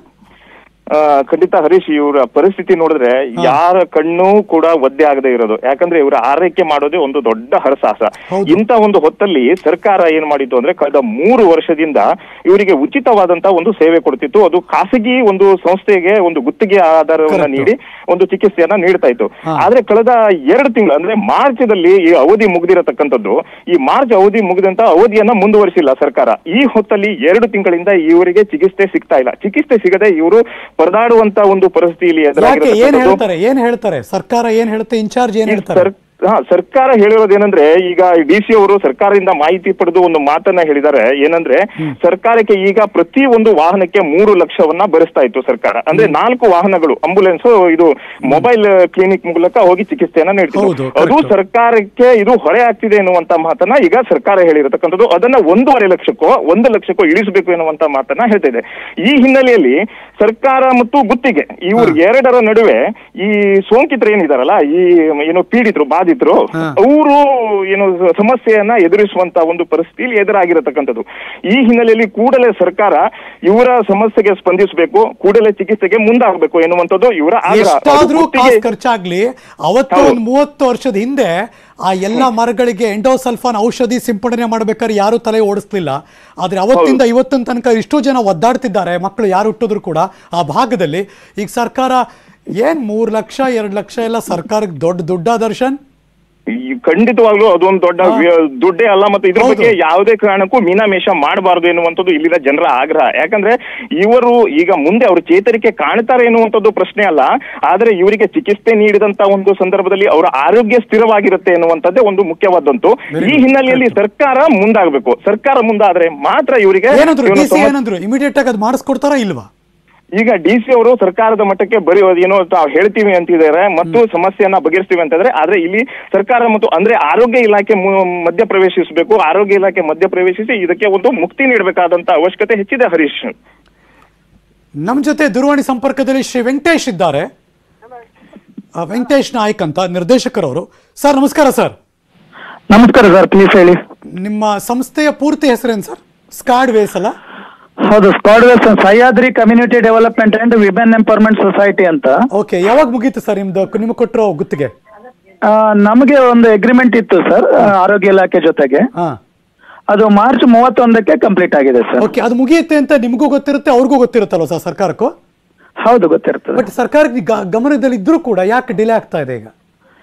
ಖಂಡಿತ ಹರೀಶ್, ಇವರ ಪರಿಸ್ಥಿತಿ ನೋಡಿದ್ರೆ ಯಾರ ಕಣ್ಣು ಕೂಡ ಒದ್ದೆ ಆಗದೆ ಇರೋದು. ಯಾಕಂದ್ರೆ ಇವರ ಆರೈಕೆ ಮಾಡೋದೇ ಒಂದು ದೊಡ್ಡ ಹರಸಾಹಸ. ಇಂತ ಒಂದು ಹೊತ್ತಲ್ಲಿ ಸರ್ಕಾರ ಏನ್ ಮಾಡಿದ್ದು ಅಂದ್ರೆ ಕಳೆದ ಮೂರು ವರ್ಷದಿಂದ ಇವರಿಗೆ ಉಚಿತವಾದಂತ ಒಂದು ಸೇವೆ ಕೊಡ್ತಿತ್ತು. ಅದು ಖಾಸಗಿ ಒಂದು ಸಂಸ್ಥೆಗೆ ಒಂದು ಗುತ್ತಿಗೆ ಆಧಾರವನ್ನ ನೀಡಿ ಒಂದು ಚಿಕಿತ್ಸೆಯನ್ನ ನೀಡ್ತಾ ಇತ್ತು. ಆದ್ರೆ ಕಳೆದ ಎರಡು ತಿಂಗಳು ಅಂದ್ರೆ ಮಾರ್ಚ್ದಲ್ಲಿ ಈ ಅವಧಿ ಮುಗ್ದಿರತಕ್ಕಂಥದ್ದು, ಈ ಮಾರ್ಚ್ ಅವಧಿ ಮುಗಿದಂತ ಅವಧಿಯನ್ನ ಮುಂದುವರಿಸಿಲ್ಲ ಸರ್ಕಾರ. ಈ ಹೊತ್ತಲ್ಲಿ ಎರಡು ತಿಂಗಳಿಂದ ಇವರಿಗೆ ಚಿಕಿತ್ಸೆ ಸಿಗ್ತಾ ಇಲ್ಲ. ಚಿಕಿತ್ಸೆ ಸಿಗದೆ ಇವರು ಪರದಾಡುವಂತ ಒಂದು ಪರಿಸ್ಥಿತಿಯಲ್ಲಿ ಏನ್ ಹೇಳ್ತಾರೆ ಏನ್ ಹೇಳ್ತಾರೆ ಸರ್ಕಾರ ಏನ್ ಹೇಳುತ್ತೆ, ಇನ್ಚಾರ್ಜ್ ಏನ್ ಹೇಳ್ತಾರೆ? ಹಾ, ಸರ್ಕಾರ ಹೇಳಿರೋದೇನಂದ್ರೆ, ಈಗ ಡಿ ಸಿ ಅವರು ಸರ್ಕಾರದಿಂದ ಮಾಹಿತಿ ಪಡೆದು ಒಂದು ಮಾತನ್ನ ಹೇಳಿದ್ದಾರೆ. ಏನಂದ್ರೆ, ಸರ್ಕಾರಕ್ಕೆ ಈಗ ಪ್ರತಿ ಒಂದು ವಾಹನಕ್ಕೆ ಮೂರು ಲಕ್ಷವನ್ನ ಭರಿಸ್ತಾ ಇತ್ತು ಸರ್ಕಾರ. ಅಂದ್ರೆ ನಾಲ್ಕು ವಾಹನಗಳು ಆಂಬುಲೆನ್ಸ್ ಇದು ಮೊಬೈಲ್ ಕ್ಲಿನಿಕ್ ಮೂಲಕ ಹೋಗಿ ಚಿಕಿತ್ಸೆಯನ್ನ ನೀಡ್ತಿತ್ತು. ಅದು ಸರ್ಕಾರಕ್ಕೆ ಇದು ಹೊರೆ ಆಗ್ತಿದೆ ಎನ್ನುವಂತ ಮಾತನ್ನ ಈಗ ಸರ್ಕಾರ ಹೇಳಿರತಕ್ಕಂಥದ್ದು. ಅದನ್ನ ಒಂದೂವರೆ ಲಕ್ಷಕ್ಕೋ ಒಂದು ಲಕ್ಷಕ್ಕೋ ಇಳಿಸಬೇಕು ಎನ್ನುವಂತ ಮಾತನ್ನ ಹೇಳ್ತಾ ಇದೆ. ಈ ಹಿನ್ನೆಲೆಯಲ್ಲಿ ಸರ್ಕಾರ ಮತ್ತು ಗುತ್ತಿಗೆ ಇವ್ರ ಎರಡರ ನಡುವೆ ಈ ಸೋಂಕಿತರು ಏನಿದಾರಲ್ಲ, ಈ ಏನು ಪೀಡಿತರು ಬಾಧಿತರು ಅವರು ಏನು ಸಮಸ್ಯೆಯನ್ನ ಎದುರಿಸುವಂತ ಒಂದು ಪರಿಸ್ಥಿತಿಯಲ್ಲಿ ಎದುರಾಗಿರತಕ್ಕಂಥದ್ದು. ಈ ಹಿನ್ನೆಲೆಯಲ್ಲಿ ಕೂಡಲೇ ಸರ್ಕಾರ ಇವರ ಸಮಸ್ಯೆಗೆ ಸ್ಪಂದಿಸಬೇಕು, ಕೂಡಲೇ ಚಿಕಿತ್ಸೆಗೆ ಮುಂದಾಗಬೇಕು ಎನ್ನುವಂಥದ್ದು ಇವರ ಆಗ್ರಹ. ಖರ್ಚಾಗ್ಲಿ ಅವತ್ತು ಒಂದು ಮೂವತ್ತು ವರ್ಷದ ಹಿಂದೆ ಆ ಎಲ್ಲ ಮರಗಳಿಗೆ ಎಂಡೋಸಲ್ಫಾನ್ ಔಷಧಿ ಸಿಂಪಡಣೆ ಮಾಡ್ಬೇಕಾದ್ರೆ ಯಾರು ತಲೆ ಓಡಿಸ್ಲಿಲ್ಲ. ಆದ್ರೆ ಅವತ್ತಿಂದ ಇವತ್ತಿನ ತನಕ ಇಷ್ಟು ಜನ ಒದ್ದಾಡ್ತಿದ್ದಾರೆ, ಮಕ್ಕಳು ಯಾರು ಹುಟ್ಟಿದ್ರು ಕೂಡ ಆ ಭಾಗದಲ್ಲಿ. ಈಗ ಸರ್ಕಾರ ಏನ್ ಮೂರು ಲಕ್ಷ ಎರಡು ಲಕ್ಷ ಎಲ್ಲ ಸರ್ಕಾರಕ್ಕೆ ದೊಡ್ಡ ದುಡ್ಡ ದರ್ಶನ್? ಖಂಡಿತವಾಗ್ಲೂ ಅದೊಂದು ದೊಡ್ಡ ದುಡ್ಡೇ ಅಲ್ಲ. ಮತ್ತು ಇದ್ರ ಬಗ್ಗೆ ಯಾವುದೇ ಕಾರಣಕ್ಕೂ ಮೀನಾಮೇಷ ಮಾಡಬಾರದು ಎನ್ನುವಂಥದ್ದು ಇಲ್ಲಿನ ಜನರ ಆಗ್ರಹ. ಯಾಕಂದ್ರೆ ಇವರು ಈಗ ಮುಂದೆ ಅವರು ಚೇತರಿಕೆ ಕಾಣ್ತಾರೆ ಎನ್ನುವಂಥದ್ದು ಪ್ರಶ್ನೆ ಅಲ್ಲ, ಆದ್ರೆ ಇವರಿಗೆ ಚಿಕಿತ್ಸೆ ನೀಡಿದಂತ ಒಂದು ಸಂದರ್ಭದಲ್ಲಿ ಅವರ ಆರೋಗ್ಯ ಸ್ಥಿರವಾಗಿರುತ್ತೆ ಎನ್ನುವಂಥದ್ದೇ ಒಂದು ಮುಖ್ಯವಾದಂತು. ಈ ಹಿನ್ನೆಲೆಯಲ್ಲಿ ಸರ್ಕಾರ ಮುಂದಾಗಬೇಕು. ಸರ್ಕಾರ ಮುಂದಾದ್ರೆ ಮಾತ್ರ ಇವರಿಗೆ ಇಮಿಡಿಯೇಟ್ ಆಗಿ ಅದು ಮಾಡಿಸ್ಕೊಡ್ತಾರಾ ಇಲ್ವಾ? ಈಗ ಡಿ ಸಿ ಅವರು ಸರ್ಕಾರದ ಮಟ್ಟಕ್ಕೆ ಬರೀ ಏನೋ ತಾವು ಹೇಳ್ತೀವಿ ಅಂತಿದ್ದಾರೆ ಮತ್ತು ಸಮಸ್ಯೆಯನ್ನ ಬಗೆಹರಿಸ್ತೀವಿ ಅಂತಂದ್ರೆ, ಆದ್ರೆ ಇಲ್ಲಿ ಸರ್ಕಾರ ಮತ್ತು ಅಂದ್ರೆ ಆರೋಗ್ಯ ಇಲಾಖೆ ಮಧ್ಯ ಪ್ರವೇಶಿಸಬೇಕು. ಆರೋಗ್ಯ ಇಲಾಖೆ ಮಧ್ಯ ಪ್ರವೇಶಿಸಿ ಇದಕ್ಕೆ ಒಂದು ಮುಕ್ತಿ ನೀಡಬೇಕಾದಂತ ಅವಶ್ಯಕತೆ ಹೆಚ್ಚಿದೆ. ಹರೀಶ್, ನಮ್ ಜೊತೆ ದೂರವಾಣಿ ಸಂಪರ್ಕದಲ್ಲಿ ಶ್ರೀ ವೆಂಕಟೇಶ್ ಇದ್ದಾರೆ. ವೆಂಕಟೇಶ್ ನಾಯ್ಕ್ ಅಂತ ನಿರ್ದೇಶಕರವರು. ಸರ್ ನಮಸ್ಕಾರ. ಸರ್ ನಮಸ್ಕಾರ ಸರ್, ಪ್ಲೀಸ್ ಹೇಳಿ. ನಿಮ್ಮ ಸಂಸ್ಥೆಯ ಪೂರ್ತಿ ಹೆಸರೇನು ಸರ್? ಸ್ಕಾಡ್ ವೇಸ್ ಅಲ್ಲ? ಹೌದು, Scodwes Sahyadri community development and women empowerment society ಅಂತ. ಓಕೆ, ಯಾವಾಗ ಮುಗೀತು ಸರ್ ನಿಮ್ದು ನಿಮ್ಗೆ ಕೊಟ್ಟಿರೋ ಗುತ್ತಿಗೆ? ನಮಗೆ ಒಂದು ಅಗ್ರಿಮೆಂಟ್ ಇತ್ತು ಸರ್ ಆರೋಗ್ಯ ಇಲಾಖೆ ಜೊತೆಗೆ, ಅದು ಮಾರ್ಚ್ ಮೂವತ್ತೊಂದಕ್ಕೆ ಕಂಪ್ಲೀಟ್ ಆಗಿದೆ ಸರ್. ಓಕೆ, ಅದು ಮುಗಿಯುತ್ತೆ ಅಂತ ನಿಮಗೂ ಗೊತ್ತಿರುತ್ತೆ, ಅವ್ರಿಗೂ ಗೊತ್ತಿರುತ್ತಲ್ವ ಸರ್ ಸರ್ಕಾರಕ್ಕೂ? ಹೌದು, ಗೊತ್ತಿರ್ತದೆ. ಬಟ್ ಸರ್ಕಾರಕ್ಕೆ ಗಮನದಲ್ಲಿ ಇದ್ರೂ ಕೂಡ ಯಾಕೆ ಡಿಲೇ ಆಗ್ತಾ ಇದೆ ಈಗ?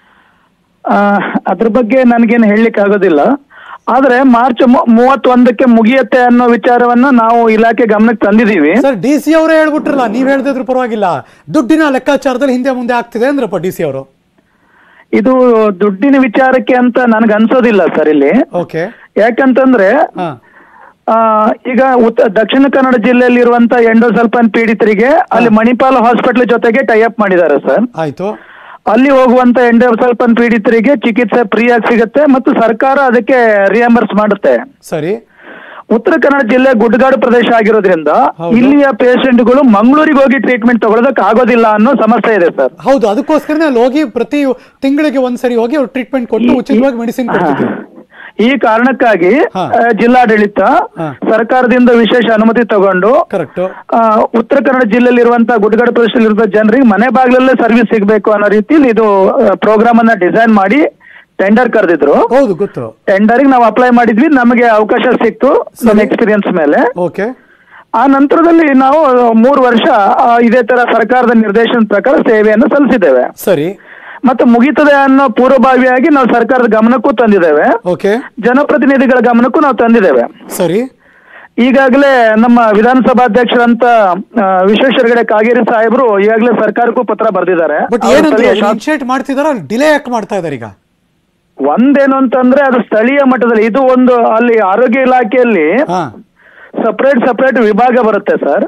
ಅದ್ರ ಬಗ್ಗೆ ನನ್ಗೇನು ಹೇಳಲಿಕ್ಕೆ ಆಗೋದಿಲ್ಲ. ಆದ್ರೆ ಮಾರ್ಚ್ ಮೂವತ್ತೊಂದಕ್ಕೆ ಮುಗಿಯತ್ತೆ ಅನ್ನೋ ವಿಚಾರವನ್ನ ನಾವು ಇಲಾಖೆ ಗಮನಕ್ಕೆ ತಂದಿದೀವಿ. ಸರ್ ಡಿ ಸಿ ಅವರೇ ಹೇಳ್ಬಿಟ್ರಲ್ಲ, ನೀವ್ ಹೇಳ್ದಿದ್ರು ಪರವಾಗಿಲ್ಲ, ದುಡ್ಡಿನ ಲೆಕ್ಕಾಚಾರದಲ್ಲಿ ಹಿಂದೆ ಮುಂದೆ ಆಗ್ತಿದೆ ಅಂದ್ರಪ್ಪ ಡಿ ಸಿ ಅವರು. ಇದು ದುಡ್ಡಿನ ವಿಚಾರಕ್ಕೆ ಅಂತ ನನ್ಗೆ ಅನ್ಸೋದಿಲ್ಲ ಸರ್ ಇಲ್ಲಿ. ಓಕೆ, ಯಾಕಂತಂದ್ರೆ ಆ ಈಗ ದಕ್ಷಿಣ ಕನ್ನಡ ಜಿಲ್ಲೆಯಲ್ಲಿ ಇರುವಂತ ಎಂಡೋಸಲ್ಫಾನ್ ಪೀಡಿತರಿಗೆ ಅಲ್ಲಿ ಮಣಿಪಾಲ್ ಹಾಸ್ಪಿಟಲ್ ಜೊತೆಗೆ ಟೈ ಅಪ್ ಮಾಡಿದ್ದಾರೆ ಸರ್. ಆಯ್ತು, ಅಲ್ಲಿ ಹೋಗುವಂತ ಎಂಡೋಸಲ್ಫಾನ್ ಪೀಡಿತರಿಗೆ ಚಿಕಿತ್ಸೆ ಫ್ರೀ ಆಗಿ ಸಿಗುತ್ತೆ ಮತ್ತು ಸರ್ಕಾರ ಅದಕ್ಕೆ ರಿಯಂಬರ್ಸ್ ಮಾಡುತ್ತೆ. ಸರಿ. ಉತ್ತರ ಕನ್ನಡ ಜಿಲ್ಲೆ ಗುಡ್ಡಗಾಡು ಪ್ರದೇಶ ಆಗಿರೋದ್ರಿಂದ ಇಲ್ಲಿಯ ಪೇಷಂಟ್ಗಳು ಮಂಗಳೂರಿಗೆ ಹೋಗಿ ಟ್ರೀಟ್ಮೆಂಟ್ ತಗೊಳ್ಳೋದಕ್ಕೆ ಆಗೋದಿಲ್ಲ ಅನ್ನೋ ಸಮಸ್ಯೆ ಇದೆ ಸರ್. ಹೌದು, ಅದಕ್ಕೋಸ್ಕರನೇ ಅಲ್ಲಿ ಹೋಗಿ ಪ್ರತಿ ತಿಂಗಳಿಗೆ ಒಂದ್ಸರಿ ಹೋಗಿ ಅವ್ರು ಟ್ರೀಟ್ಮೆಂಟ್ ಕೊಟ್ಟು ಉಚಿತವಾಗಿ ಮೆಡಿಸಿನ್ ಕೊಡ್ತಿದ್ರು. ಈ ಕಾರಣಕ್ಕಾಗಿ ಜಿಲ್ಲಾಡಳಿತ ಸರ್ಕಾರದಿಂದ ವಿಶೇಷ ಅನುಮತಿ ತಗೊಂಡು ಉತ್ತರ ಕನ್ನಡ ಜಿಲ್ಲೆಯಲ್ಲಿ ಇರುವಂತಹ ಗುಡ್ಡಗಾಡು ಪ್ರದೇಶದಲ್ಲಿರುವ ಜನರಿಗೆ ಮನೆ ಬಾಗಿಲಲ್ಲೇ ಸರ್ವಿಸ್ ಸಿಗಬೇಕು ಅನ್ನೋ ರೀತಿಯಲ್ಲಿ ಇದು ಪ್ರೋಗ್ರಾಮ್ ಅನ್ನ ಡಿಸೈನ್ ಮಾಡಿ ಟೆಂಡರ್ ಕರೆದಿದ್ರು. ಹೌದು, ಗೊತ್ತು. ಟೆಂಡರ್ಗೆ ನಾವು ಅಪ್ಲೈ ಮಾಡಿದ್ವಿ, ನಮಗೆ ಅವಕಾಶ ಸಿಕ್ತು ನಮ್ಮ ಎಕ್ಸ್ಪೀರಿಯನ್ಸ್ ಮೇಲೆ. ಓಕೆ, ಆ ನಂತರದಲ್ಲಿ ನಾವು ಮೂರು ವರ್ಷ ಇದೇ ತರ ಸರ್ಕಾರದ ನಿರ್ದೇಶನದ ಪ್ರಕಾರ ಸೇವೆಯನ್ನು ಸಲ್ಲಿಸಿದ್ದೇವೆ. ಸರಿ. ಮತ್ತೆ ಮುಗಿತದೆ ಅನ್ನೋ ಪೂರ್ವಭಾವಿಯಾಗಿ ನಾವು ಸರ್ಕಾರದ ಗಮನಕ್ಕೂ ತಂದಿದ್ದೇವೆ, ಜನಪ್ರತಿನಿಧಿಗಳ ಗಮನಕ್ಕೂ ನಾವು ತಂದಿದ್ದೇವೆ. ಸರಿ. ಈಗಾಗಲೇ ನಮ್ಮ ವಿಧಾನಸಭಾಧ್ಯಕ್ಷರಂತ ವಿಶ್ವೇಶ್ವರ ಹೆಗಡೆ ಕಾಗೇರಿ ಸಾಹೇಬರು ಈಗಾಗಲೇ ಸರ್ಕಾರಕ್ಕೂ ಪತ್ರ ಬರೆದಿದ್ದಾರೆ. ಮಾಡ್ತಿದಾರ, ಡಿಲೇ ಯಾಕೆ ಮಾಡ್ತಾ ಇದಾರೆ ಈಗ? ಒಂದೇನು ಅಂತಂದ್ರೆ ಅದು ಸ್ಥಳೀಯ ಮಟ್ಟದಲ್ಲಿ ಇದು ಒಂದು ಅಲ್ಲಿ ಆರೋಗ್ಯ ಇಲಾಖೆಯಲ್ಲಿ ಸಪರೇಟ್ ಸಪರೇಟ್ ವಿಭಾಗ ಬರುತ್ತೆ ಸರ್.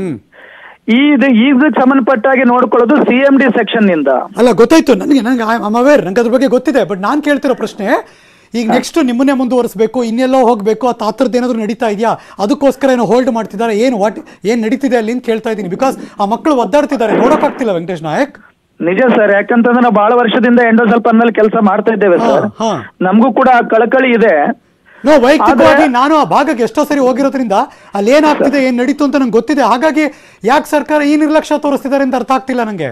ಇದು ಇದಕ್ಕೆ ಸಂಬಂಧಪಟ್ಟಾಗಿ ನೋಡ್ಕೊಳ್ಳೋದು ಸಿ ಎಂ ಡಿ ಸೆಕ್ಷನ್ ನಿಂದ. ಅಲ್ಲ, ಗೊತ್ತಾಯ್ತು ನನಗೆ, ನನಗೆ ಅವೇರ್, ನಂಗೆ ಅದ್ರ ಬಗ್ಗೆ ಗೊತ್ತಿದೆ. ಬಟ್ ನಾನ್ ಕೇಳ್ತಿರೋ ಪ್ರಶ್ನೆ, ಈಗ ನೆಕ್ಸ್ಟ್ ನಿಮ್ಮನ್ನೇ ಮುಂದುವರಿಸಬೇಕು, ಇನ್ನೆಲ್ಲೋ ಹೋಗ್ಬೇಕು, ಆ ತಾತ್ರದ್ದು ಏನಾದ್ರು ನಡೀತಾ ಇದೆಯಾ? ಅದಕ್ಕೋಸ್ಕರ ಏನೋ ಹೋಲ್ಡ್ ಮಾಡ್ತಿದ್ದಾರೆ, ಏನು ವಾಟ್ ಏನ್ ನಡೀತಿದೆ ಅಲ್ಲಿ ಅಂತ ಕೇಳ್ತಾ ಇದ್ದೀನಿ. ಬಿಕಾಸ್ ಆ ಮಕ್ಕಳು ಒದ್ದಾಡ್ತಿದ್ದಾರೆ, ನೋಡೋಕ್ಕಾಗ್ತಿಲ್ಲ ವೆಂಕಟೇಶ್ ನಾಯಕ್. ನಿಜ ಸರ್, ಯಾಕಂತಂದ್ರೆ ನಾವು ಬಹಳ ವರ್ಷದಿಂದ ಎಂಡೋಸಲ್ಫಾನ್ ಮೇಲೆ ಕೆಲಸ ಮಾಡ್ತಾ ಇದ್ದೇವೆ ಸರ್, ನಮಗೂ ಕೂಡ ಕಳಕಳಿ ಇದೆ. ನೋ, ವೈಯಕ್ತಿಕವಾಗಿ ನಾನು ಆ ಭಾಗಕ್ಕೆ ಎಷ್ಟೋ ಸರಿ ಹೋಗಿರೋದ್ರಿಂದ ಅಲ್ಲಿ ಏನಾಗ್ತಿದೆ, ಏನ್ ನಡೀತು ಅಂತ ನಂಗೆ ಗೊತ್ತಿದೆ. ಹಾಗಾಗಿ ಯಾಕೆ ಸರ್ಕಾರ ಈ ನಿರ್ಲಕ್ಷ್ಯ ತೋರಿಸ್ತಿದ್ದಾರೆ ಅಂತ ಅರ್ಥ ಆಗ್ತಿಲ್ಲ ನಂಗೆ.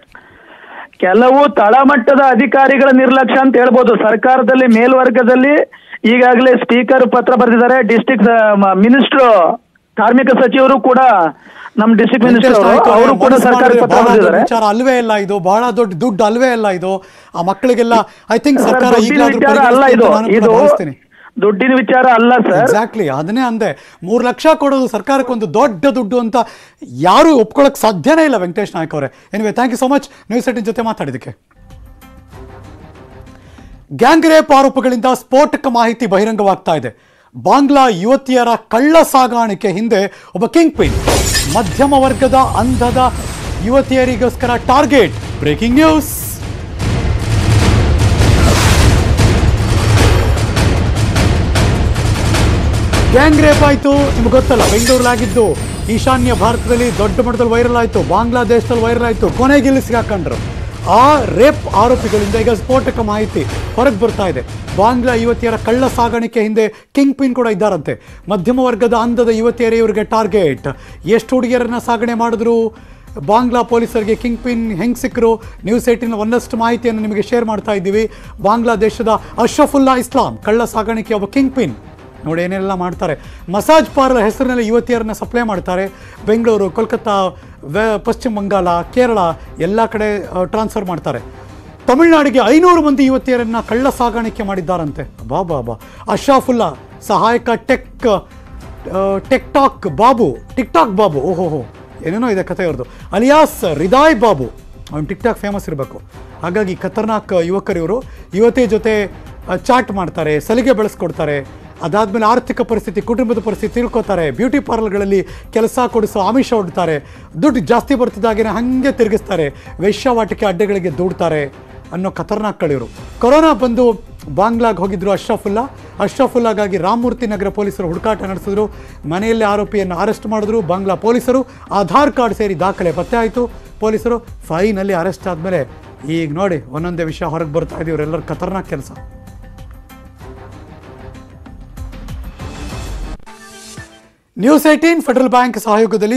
ಕೆಲವು ತಳಮಟ್ಟದ ಅಧಿಕಾರಿಗಳ ನಿರ್ಲಕ್ಷ್ಯ ಅಂತ ಹೇಳ್ಬೋದು. ಸರ್ಕಾರದಲ್ಲಿ ಮೇಲ್ವರ್ಗದಲ್ಲಿ ಈಗಾಗಲೇ ಸ್ಪೀಕರ್ ಪತ್ರ ಬರೆದಿದ್ದಾರೆ, ಡಿಸ್ಟ್ರಿಕ್ಟ್ ಮಿನಿಸ್ಟರ್ ಕಾರ್ಮಿಕ ಸಚಿವರು ಕೂಡ ನಮ್ಮ ಡಿಸ್ಟ್ರಿಕ್ಟ್ ಮಿನಿಸ್ಟರ್ ಅವರು ಕೂಡ ಸರ್ಕಾರಕ್ಕೆ ಪತ್ರ ಬರೆದಿದ್ದಾರೆ. ವಿಚಾರ ಅಲ್ವೇ ಇಲ್ಲ ಇದು, ಬಹಳ ದೊಡ್ಡ ದುಡ್ಡು ಅಲ್ವೇ ಇಲ್ಲ ಇದು ಆ ಮಕ್ಕಳಿಗೆಲ್ಲ. ಐ ಥಿಂಕ್ ಸರ್ಕಾರ ಅಲ್ಲ ಇದು ಇದು ದುಡ್ಡಿನ ವಿಚಾರ ಅಲ್ಲ ಸರ್. ಎಕ್ಸಾಕ್ಟ್ಲಿ, ಅದನ್ನೇ ಅಂದೆ. ಮೂರು ಲಕ್ಷ ಕೊಡೋದು ಸರ್ಕಾರಕ್ಕೆ ಒಂದು ದೊಡ್ಡ ದುಡ್ಡು ಅಂತ ಯಾರು ಒಪ್ಕೊಳ್ಳೋಕೆ ಸಾಧ್ಯನೇ ಇಲ್ಲ ವೆಂಕಟೇಶ್ ನಾಯ್ಕ್ ಅವರೇ. Anyway, thank you so much news eighteen ಜೊತೆ ಮಾತಾಡಿದಕ್ಕೆ. ಗ್ಯಾಂಗ್ ರೇಪ್ ಆರೋಪಗಳಿಂದ ಸ್ಫೋಟಕ ಮಾಹಿತಿ ಬಹಿರಂಗವಾಗ್ತಾ ಇದೆ. ಬಾಂಗ್ಲಾ ಯುವತಿಯರ ಕಳ್ಳ ಸಾಗಾಣಿಕೆ ಹಿಂದೆ ಒಬ್ಬ ಕಿಂಗ್ ಪಿನ್, ಮಧ್ಯಮ ವರ್ಗದ ಅಂಧದ ಯುವತಿಯರಿಗೋಸ್ಕರ target. Breaking news. Gang rape ಆಯಿತು, ನಿಮ್ಗೆ ಗೊತ್ತಲ್ಲ, ಬೆಂಗಳೂರಲ್ಲಾಗಿದ್ದು ಈಶಾನ್ಯ ಭಾರತದಲ್ಲಿ ದೊಡ್ಡ ಮಟ್ಟದಲ್ಲಿ ವೈರಲ್ ಆಯಿತು, ಬಾಂಗ್ಲಾದೇಶದಲ್ಲಿ ವೈರಲ್ ಆಯಿತು, ಕೊನೆಗೆ ಇಲ್ಲಿ ಸಿಗಾಕೊಂಡ್ರು. ಆ ರೇಪ್ ಆರೋಪಿಗಳಿಂದ ಈಗ ಸ್ಫೋಟಕ ಮಾಹಿತಿ ಹೊರಗೆ ಬರ್ತಾ ಇದೆ. ಬಾಂಗ್ಲಾ ಯುವತಿಯರ ಕಳ್ಳ ಸಾಗಾಣಿಕೆ ಹಿಂದೆ ಕಿಂಗ್ ಪಿನ್ ಕೂಡ ಇದ್ದಾರಂತೆ. ಮಧ್ಯಮ ವರ್ಗದ ಅಂಧದ ಯುವತಿಯರೇ ಇವರಿಗೆ ಟಾರ್ಗೆಟ್. ಎಷ್ಟು ಹುಡುಗಿಯರನ್ನ ಸಾಗಣೆ ಮಾಡಿದ್ರು, ಬಾಂಗ್ಲಾ ಪೊಲೀಸರಿಗೆ ಕಿಂಗ್ ಪಿನ್ ಹೆಂಗೆ ಸಿಕ್ಕರು, ನ್ಯೂಸ್ ಏಟಿನ ಒಂದಷ್ಟು ಮಾಹಿತಿಯನ್ನು ನಿಮಗೆ ಶೇರ್ ಮಾಡ್ತಾ ಇದ್ದೀವಿ. ಬಾಂಗ್ಲಾದೇಶದ ಅಶ್ರಫುಲ್ಲಾ ಇಸ್ಲಾಂ ಕಳ್ಳ ಸಾಗಾಣಿಕೆ ಒಬ್ಬ ಕಿಂಗ್ ಪಿನ್. ನೋಡಿ ಏನೆಲ್ಲ ಮಾಡ್ತಾರೆ. ಮಸಾಜ್ ಪಾರ್ಲರ್ ಹೆಸರಿನಲ್ಲಿ ಯುವತಿಯರನ್ನ ಸಪ್ಲೈ ಮಾಡ್ತಾರೆ. ಬೆಂಗಳೂರು, ಕೋಲ್ಕತ್ತಾ, ಪಶ್ಚಿಮ ಬಂಗಾಳ, ಕೇರಳ ಎಲ್ಲ ಕಡೆ ಟ್ರಾನ್ಸ್ಫರ್ ಮಾಡ್ತಾರೆ. ತಮಿಳುನಾಡಿಗೆ ಐನೂರು ಮಂದಿ ಯುವತಿಯರನ್ನ ಕಳ್ಳ ಸಾಗಾಣಿಕೆ ಮಾಡಿದ್ದಾರಂತೆ. ಬಾ ಬಾ ಬಾ ಅಶ್ರಾಫುಲ್ಲಾ ಸಹಾಯಕ tech tech talk Babu TikTok Babu ಓಹೋಹೋ ಏನೇನೋ ಇದೆ ಕಥೆ ಅವ್ರದ್ದು. ಅಲಿಯಾಸ್ ರಿದಾಯ್ ಬಾಬು, ಅವ್ನು ಟಿಕ್ ಟಾಕ್ ಫೇಮಸ್ ಇರಬೇಕು. ಹಾಗಾಗಿ ಖತರ್ನಾಕ್ ಯುವಕರು ಇವರು. ಯುವತಿ ಜೊತೆ ಚಾಟ್ ಮಾಡ್ತಾರೆ, ಸಲಿಗೆ ಬೆಳೆಸ್ಕೊಡ್ತಾರೆ. ಅದಾದಮೇಲೆ ಆರ್ಥಿಕ ಪರಿಸ್ಥಿತಿ, ಕುಟುಂಬದ ಪರಿಸ್ಥಿತಿ ತಿಳ್ಕೊತಾರೆ. ಬ್ಯೂಟಿ ಪಾರ್ಲರ್ಗಳಲ್ಲಿ ಕೆಲಸ ಕೊಡಿಸೋ ಆಮಿಷ ಹೊಡ್ತಾರೆ. ದುಡ್ಡು ಜಾಸ್ತಿ ಬರ್ತಿದ್ದಾಗೇನೆ ಹಾಗೆ ತಿರುಗಿಸ್ತಾರೆ. ವೇಶ್ಯಾವಾಟಿಕೆ ಅಡ್ಡೆಗಳಿಗೆ ದೂಡ್ತಾರೆ ಅನ್ನೋ ಖತರ್ನಾಕ್ಗಳಿವರು. ಕೊರೋನಾ ಬಂದು ಬಾಂಗ್ಲಾಗ್ ಹೋಗಿದ್ರು ಅಶ್ರಫುಲ್ಲಾ. ಅಶ್ರಫುಲ್ಲಾಗಾಗಿ ರಾಮಮೂರ್ತಿ ನಗರ ಪೊಲೀಸರು ಹುಡುಕಾಟ ನಡೆಸಿದ್ರು. ಮನೆಯಲ್ಲೇ ಆರೋಪಿಯನ್ನು ಅರೆಸ್ಟ್ ಮಾಡಿದ್ರು ಬಾಂಗ್ಲಾ ಪೊಲೀಸರು. ಆಧಾರ್ ಕಾರ್ಡ್ ಸೇರಿ ದಾಖಲೆ ಪತ್ತೆ ಆಯಿತು. ಪೊಲೀಸರು ಫೈನಲ್ಲಿ ಅರೆಸ್ಟ್ ಆದಮೇಲೆ ಈಗ ನೋಡಿ ಒಂದೊಂದೇ ವಿಷಯ ಹೊರಗೆ ಬರ್ತಾ ಇದೆ. ಇವರೆಲ್ಲರ ಖತರ್ನಾಕ್ ಕೆಲಸ. ನ್ಯೂಸ್ ಏಟೀನ್ ಫೆಡರಲ್ ಬ್ಯಾಂಕ್ ಸಹಯೋಗದಲ್ಲಿ